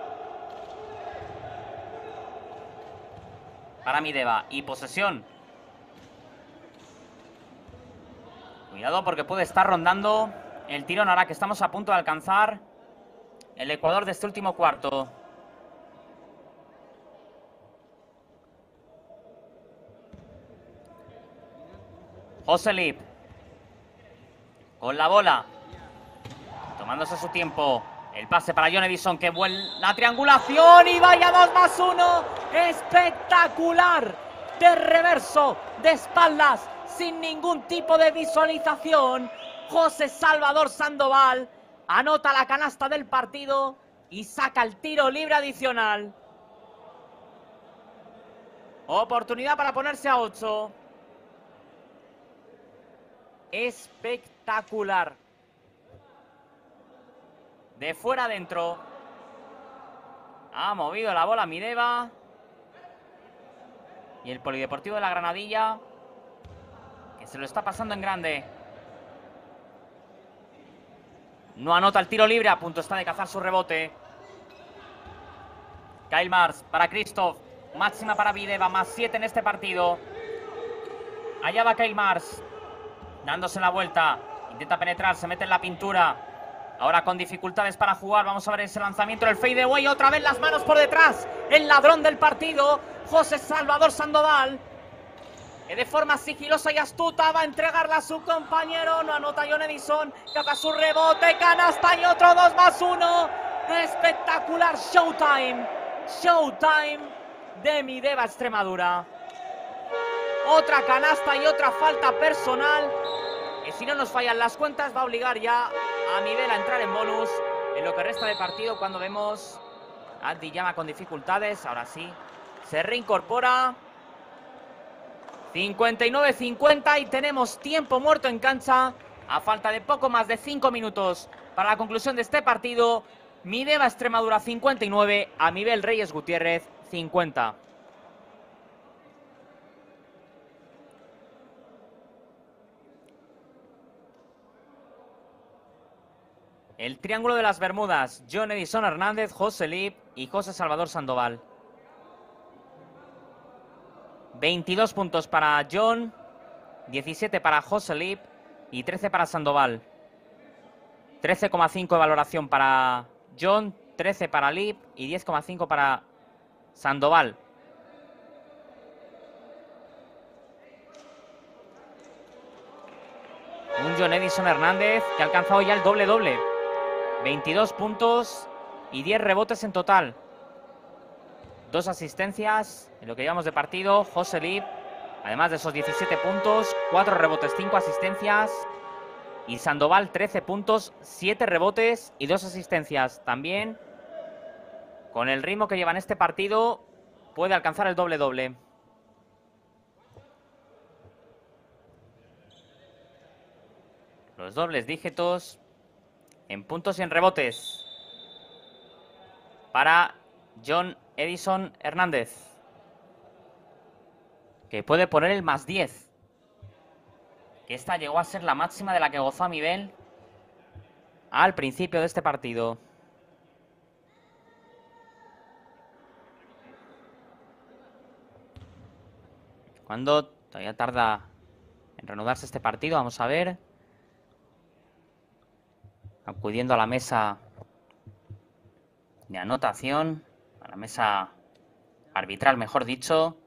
Para Mideva. Y posesión. Cuidado porque puede estar rondando el tirón ahora que estamos a punto de alcanzar el Ecuador de este último cuarto. Joselip. Con la bola. Tomándose su tiempo. El pase para John Edison que vuelve la triangulación y vaya 2+1. Espectacular. De reverso, de espaldas, sin ningún tipo de visualización. José Salvador Sandoval anota la canasta del partido y saca el tiro libre adicional. Oportunidad para ponerse a 8. Espectacular. De fuera adentro. Ha movido la bola Mideva. Y el Polideportivo de la Granadilla, que se lo está pasando en grande. No anota el tiro libre. A punto está de cazar su rebote. Kyle Mars para Christoph. Máxima para Mideva. Más 7 en este partido. Allá va Kyle Mars. Dándose la vuelta. Intenta penetrar. Se mete en la pintura. Ahora con dificultades para jugar. Vamos a ver ese lanzamiento. El fadeaway. Otra vez las manos por detrás. El ladrón del partido. José Salvador Sandoval. Que de forma sigilosa y astuta va a entregarla a su compañero. No anota John Edison. Caza su rebote. Canasta y otro 2+1. Espectacular. Showtime. Showtime de Mideva Extremadura. Otra canasta y otra falta personal. Que si no nos fallan las cuentas va a obligar ya a Mideva a entrar en bonus en lo que resta de partido cuando vemos a Diyama con dificultades. Ahora sí, se reincorpora. 59-50 y tenemos tiempo muerto en cancha a falta de poco más de 5 minutos para la conclusión de este partido. Mideva Extremadura 59, Amibel Reyes Gutiérrez 50. El triángulo de las Bermudas, John Edison Hernández, Joselip y José Salvador Sandoval. 22 puntos para John, 17 para Joselip y 13 para Sandoval. 13,5 de valoración para John, 13 para Lip y 10,5 para Sandoval. Un John Edison Hernández que ha alcanzado ya el doble-doble. 22 puntos y 10 rebotes en total. 2 asistencias en lo que llevamos de partido. Joselip, además de esos 17 puntos, 4 rebotes, 5 asistencias. Y Sandoval, 13 puntos, 7 rebotes y 2 asistencias. También, con el ritmo que lleva en este partido, puede alcanzar el doble-doble. Los dobles dígitos en puntos y en rebotes para John Edison Hernández, que puede poner el +10. que esta llegó a ser la máxima de la que gozó Amibel al principio de este partido. Cuando todavía tarda en reanudarse este partido, vamos a ver. Acudiendo a la mesa de anotación, a la mesa arbitral, mejor dicho.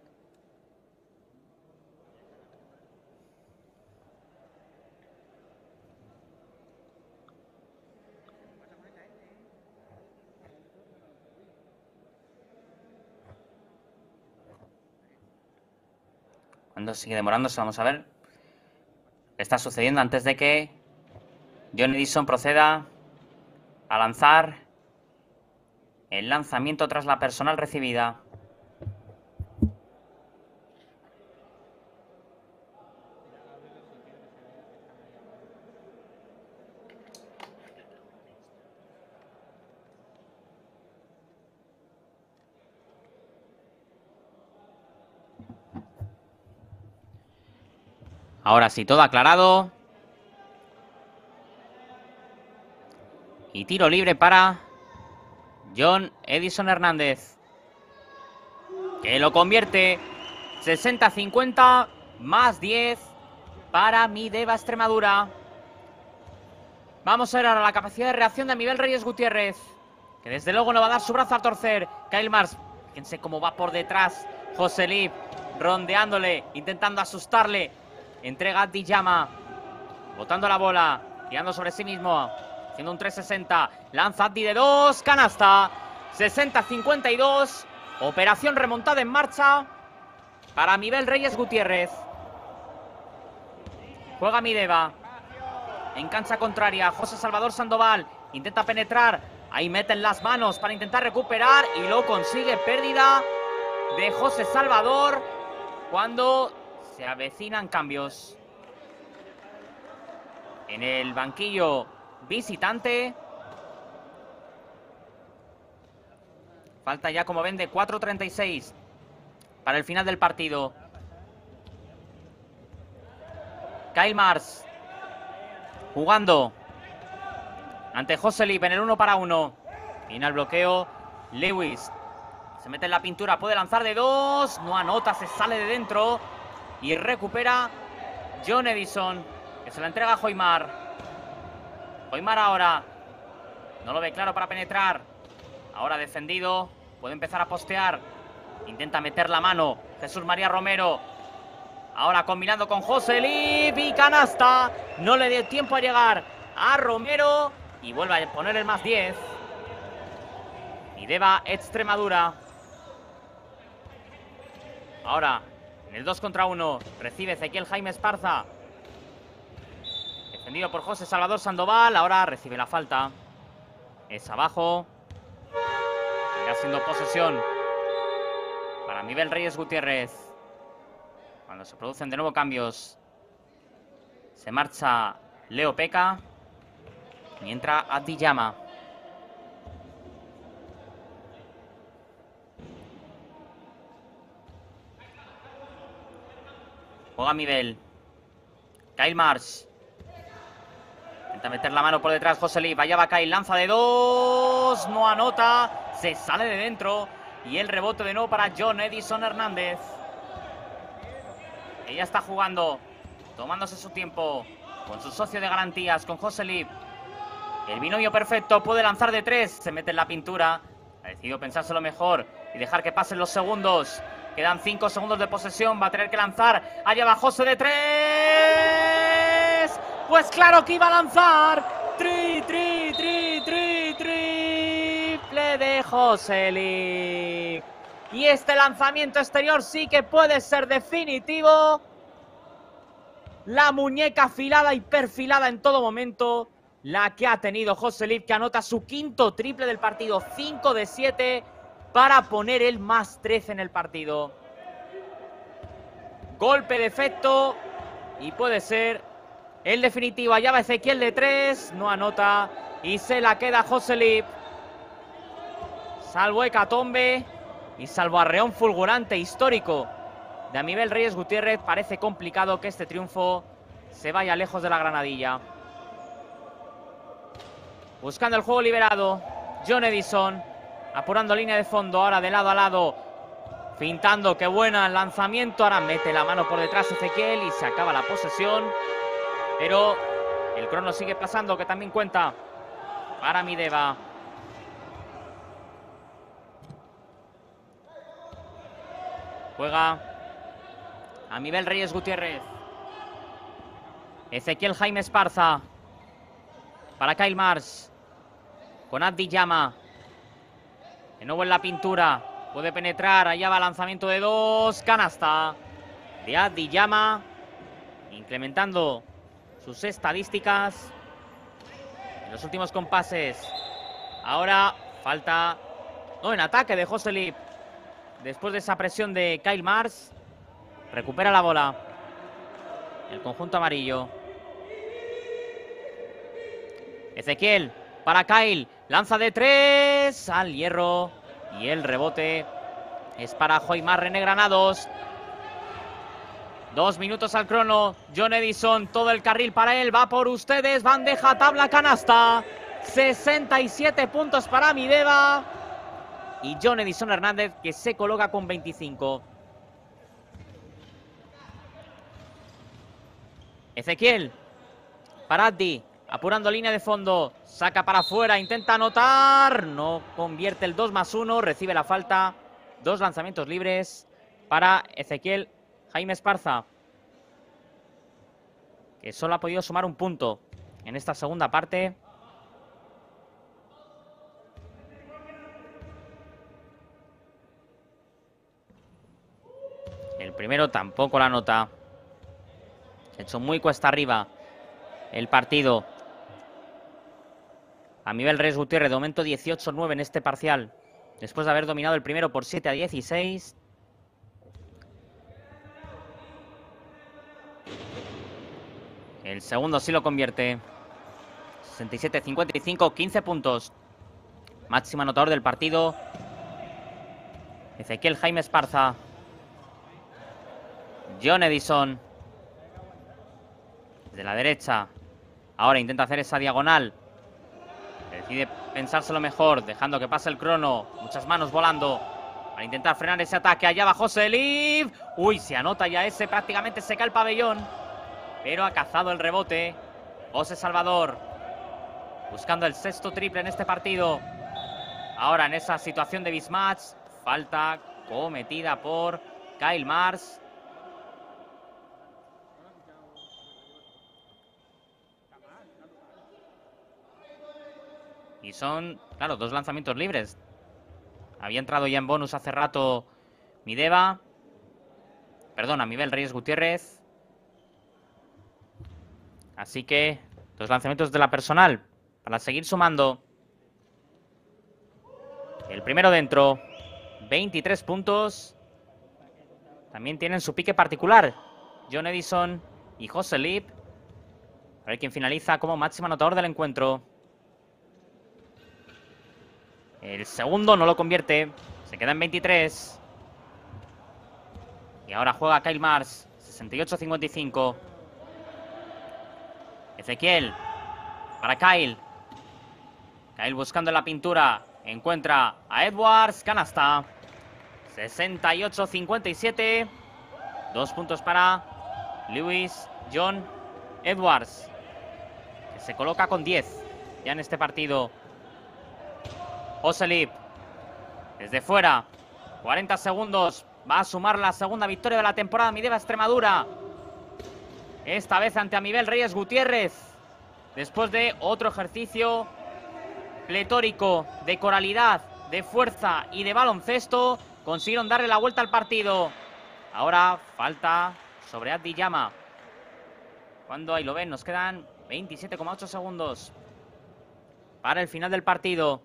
Cuando sigue demorándose, vamos a ver qué está sucediendo antes de que John Edison proceda a lanzar el lanzamiento tras la personal recibida. Ahora sí, todo aclarado. Y tiro libre para John Edison Hernández, que lo convierte 60-50 más 10 para Mideva Extremadura. Vamos a ver ahora la capacidad de reacción de Amibel Reyes Gutiérrez, que desde luego no va a dar su brazo a torcer. Kyle Mars, fíjense cómo va por detrás Joselip, rondeándole, intentando asustarle. Entrega a Dijama, botando la bola, tirando sobre sí mismo, haciendo un 360. Lanza Abdi de 2, canasta. 60-52. Operación remontada en marcha para Amibel Reyes Gutiérrez. Juega Mideva. En cancha contraria, José Salvador Sandoval intenta penetrar. Ahí meten las manos para intentar recuperar y lo consigue. Pérdida de José Salvador cuando se avecinan cambios en el banquillo visitante. Falta ya, como ven, de 4:36 para el final del partido. Kyle Mars jugando ante Joselip en el 1 para 1. Viene al bloqueo Lewis. Se mete en la pintura, puede lanzar de 2. No anota, se sale de dentro. Y recupera John Edison, que se la entrega a Joimar. Joimar ahora. No lo ve claro para penetrar. Ahora defendido. Puede empezar a postear. Intenta meter la mano Jesús María Romero. Ahora combinando con Joselip y canasta. No le dio tiempo a llegar a Romero. Y vuelve a poner el más 10. Mideva Extremadura. Ahora en el 2 contra 1 recibe Ezequiel Jaime Esparza. Defendido por José Salvador Sandoval. Ahora recibe la falta. Es abajo. Irá siendo posesión para Amibel Reyes Gutiérrez. Cuando se producen de nuevo cambios, se marcha Leo Peca y entra Abdi Llama. Juega Amibel. Kyle Marsh. Intenta meter la mano por detrás Joselip. Allá va Kyle. Lanza de 2. No anota. Se sale de dentro. Y el rebote de nuevo para John Edison Hernández. Ella está jugando. Tomándose su tiempo. Con su socio de garantías. Con Joselip. El binomio perfecto. Puede lanzar de 3. Se mete en la pintura. Ha decidido pensárselo mejor. Y dejar que pasen los segundos. Quedan 5 segundos de posesión. Va a tener que lanzar. Allá va José de 3. Pues claro que iba a lanzar. Triple de Joselip. Y este lanzamiento exterior sí que puede ser definitivo. La muñeca afilada y perfilada en todo momento. La que ha tenido Joselip, que anota su quinto triple del partido. 5 de 7. Para poner el más 13 en el partido. Golpe de efecto. Y puede ser el definitivo. Allá va Ezequiel de 3. No anota. Y se la queda Joselip. Salvo hecatombe. Y salvo arreón fulgurante histórico de Amibel Reyes Gutiérrez, parece complicado que este triunfo se vaya lejos de la granadilla. Buscando el juego liberado. John Edison. Apurando línea de fondo. Ahora de lado a lado. Fintando. Qué buena el lanzamiento. Ahora mete la mano por detrás Ezequiel y se acaba la posesión. Pero el crono sigue pasando, que también cuenta para Mideva. Juega Amibel Reyes Gutiérrez. Ezequiel Jaime Esparza. Para Kyle Mars. Con Abdi Llama. De nuevo en la pintura. Puede penetrar. Allá va lanzamiento de 2. Canasta de Abdi Llama. Incrementando sus estadísticas en los últimos compases. Ahora falta... No, en ataque de Joselip. Después de esa presión de Kyle Mars. Recupera la bola el conjunto amarillo. Ezequiel para Kyle. Lanza de 3 al hierro. Y el rebote es para Joimar René Granados. 2 minutos al crono. John Edison, todo el carril para él. Va por ustedes. Bandeja, tabla, canasta. 67 puntos para Mideva. Y John Edison Hernández, que se coloca con 25. Ezequiel para Addi. Apurando línea de fondo. Saca para afuera. Intenta anotar. No convierte el 2+1. Recibe la falta. 2 lanzamientos libres para Ezequiel Jaime Esparza, que solo ha podido sumar un punto en esta segunda parte. El primero tampoco la nota. Se ha hecho muy cuesta arriba el partido. Amibel Reyes Gutiérrez, de momento 18-9 en este parcial, después de haber dominado el primero por 7-16. El segundo sí lo convierte. 67-55, 15 puntos. Máximo anotador del partido, Ezequiel Jaime Esparza. John Edison. Desde la derecha. Ahora intenta hacer esa diagonal. Decide pensárselo mejor, dejando que pase el crono. Muchas manos volando para intentar frenar ese ataque. Allá va Joselip. Uy, se anota ya ese. Prácticamente se cae el pabellón. Pero ha cazado el rebote José Salvador. Buscando el 6º triple en este partido. Ahora en esa situación de mismatch. Falta cometida por Kyle Mars. Y son, claro, 2 lanzamientos libres. Había entrado ya en bonus hace rato Mideva. Perdón, Amibel Reyes Gutiérrez. Así que 2 lanzamientos de la personal para seguir sumando. El primero dentro. 23 puntos. También tienen su pique particular John Edison y Joselip. A ver quién finaliza como máximo anotador del encuentro. El segundo no lo convierte. Se queda en 23. Y ahora juega Kyle Mars. 68-55. Ezequiel. Para Kyle. Kyle buscando en la pintura. Encuentra a Edwards. Canasta. 68-57. 2 puntos para Lewis John Edwards, que se coloca con 10 ya en este partido. Joselip. Desde fuera. 40 segundos. Va a sumar la segunda victoria de la temporada Mideva Extremadura. Esta vez ante Amibel Reyes Gutiérrez. Después de otro ejercicio pletórico de coralidad, de fuerza y de baloncesto, consiguieron darle la vuelta al partido. Ahora falta sobre Abdi Llama. Cuando ahí lo ven, nos quedan 27,8 segundos para el final del partido.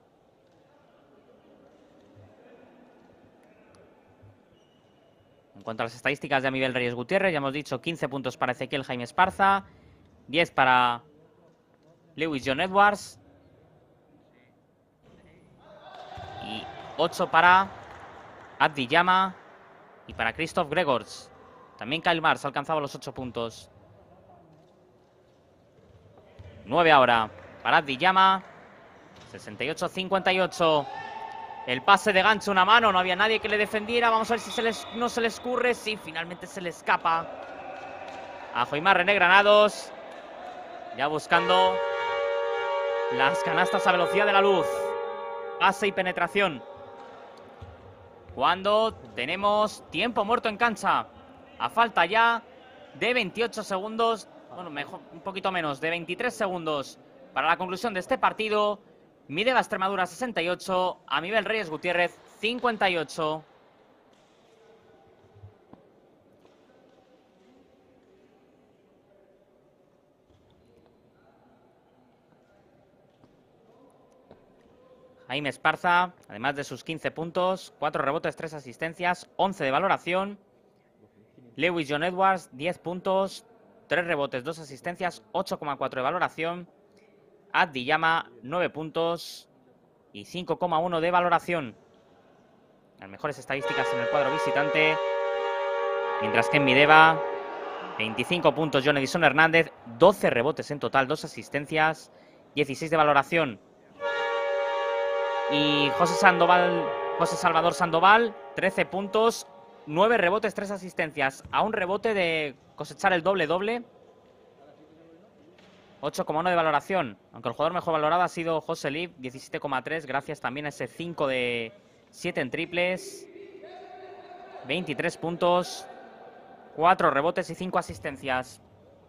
En cuanto a las estadísticas de Amibel Reyes Gutiérrez, ya hemos dicho 15 puntos para Ezequiel Jaime Esparza, 10 para Lewis John Edwards y 8 para Abdi Llama y para Christoph Gregors. También Kyle Mars ha alcanzado los 8 puntos. 9 ahora para Abdiyama. 68-58. El pase de gancho, una mano. No había nadie que le defendiera. Vamos a ver si no se le escurre. Sí, finalmente se le escapa a Joimar René Granados. Ya buscando las canastas a velocidad de la luz. Pase y penetración. Cuando tenemos tiempo muerto en cancha. A falta ya de 28 segundos. Bueno, mejor, un poquito menos, de 23 segundos para la conclusión de este partido. Mideva Extremadura 68, Amibel Reyes Gutiérrez 58. Jaime Esparza, además de sus 15 puntos, 4 rebotes, 3 asistencias, 11 de valoración. Lewis John Edwards, 10 puntos, 3 rebotes, 2 asistencias, 8,4 de valoración. Abdiyama, 9 puntos y 5,1 de valoración. Las mejores estadísticas en el cuadro visitante. Mientras que en Mideva, 25 puntos John Edison Hernández, 12 rebotes en total, 2 asistencias, 16 de valoración. Y José Salvador Sandoval, 13 puntos, 9 rebotes, 3 asistencias. A un rebote de cosechar el doble-doble. 8,1 de valoración. Aunque el jugador mejor valorado ha sido José Liv, 17,3. Gracias también a ese 5 de 7 en triples. 23 puntos, 4 rebotes y 5 asistencias.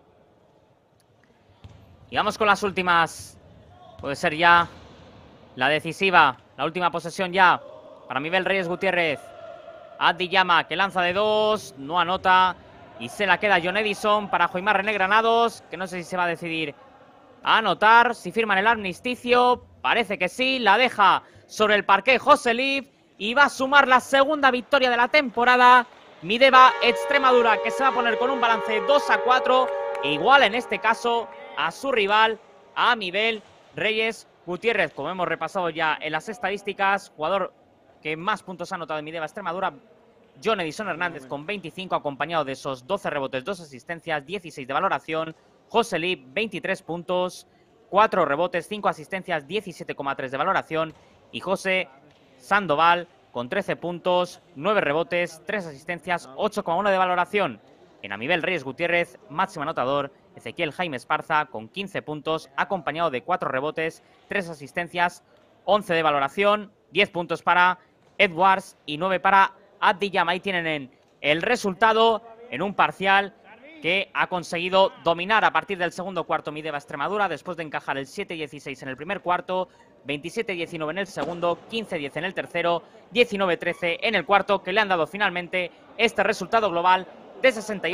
Y vamos con las últimas. Puede ser ya la decisiva, la última posesión ya para Amibel Reyes Gutiérrez. Abdiyama, que lanza de 2, no anota. Y se la queda John Edison para Joimar René Granados, que no sé si se va a decidir a anotar. Si firman el armisticio, parece que sí. La deja sobre el parqué José Liv y va a sumar la segunda victoria de la temporada. Mideva Extremadura, que se va a poner con un balance de 2-4. E igual en este caso a su rival, a Amibel Reyes Gutiérrez. Como hemos repasado ya en las estadísticas, jugador que más puntos ha anotado en Mideva Extremadura, John Edison Hernández con 25, acompañado de esos 12 rebotes, 2 asistencias, 16 de valoración. José Liv, 23 puntos, 4 rebotes, 5 asistencias, 17,3 de valoración. Y José Sandoval con 13 puntos, 9 rebotes, 3 asistencias, 8,1 de valoración. En Amibel Reyes Gutiérrez, máximo anotador, Ezequiel Jaime Esparza con 15 puntos, acompañado de 4 rebotes, 3 asistencias, 11 de valoración, 10 puntos para Edwards y 9 para Abdiyama. Ahí tienen el resultado en un parcial que ha conseguido dominar a partir del segundo cuarto Mideva Extremadura, después de encajar el 7-16 en el primer cuarto, 27-19 en el segundo, 15-10 en el tercero, 19-13 en el cuarto, que le han dado finalmente este resultado global de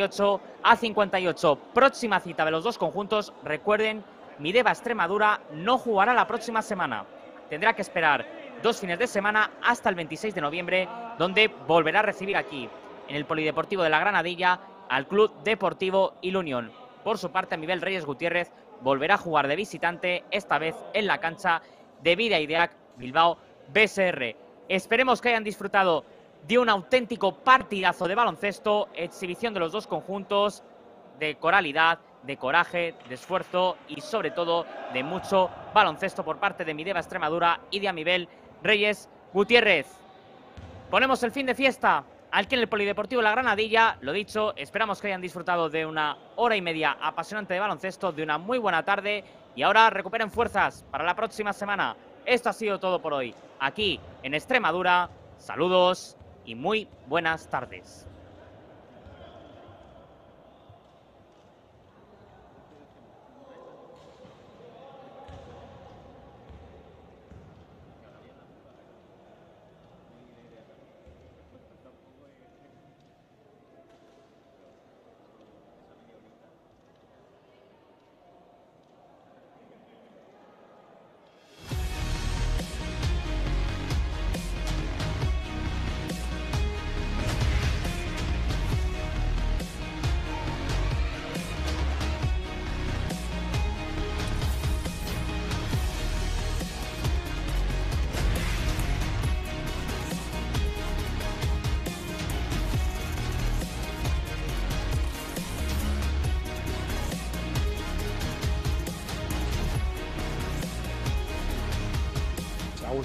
68-58. Próxima cita de los dos conjuntos, recuerden, Mideva Extremadura no jugará la próxima semana. Tendrá que esperar 2 fines de semana hasta el 26 de noviembre, donde volverá a recibir aquí, en el Polideportivo de la Granadilla, al Club Deportivo Ilunión. Por su parte, Amibel Reyes Gutiérrez volverá a jugar de visitante, esta vez en la cancha de Bidaideac Bilbao BSR. Esperemos que hayan disfrutado de un auténtico partidazo de baloncesto, exhibición de los dos conjuntos, de coralidad, de coraje, de esfuerzo y sobre todo de mucho baloncesto por parte de Mideva Extremadura y de Amibel Reyes Gutiérrez. Ponemos el fin de fiesta aquí en el Polideportivo La Granadilla. Lo dicho, esperamos que hayan disfrutado de una hora y media apasionante de baloncesto, de una muy buena tarde, y ahora recuperen fuerzas para la próxima semana. Esto ha sido todo por hoy, aquí en Extremadura. Saludos y muy buenas tardes.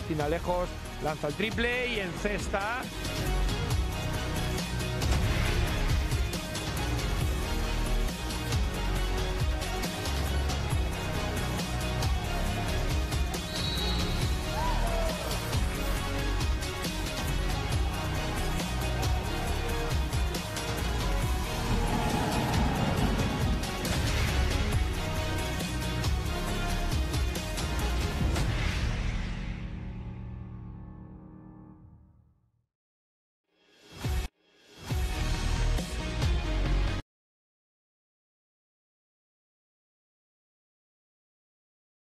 Agustina lejos, lanza el triple y encesta.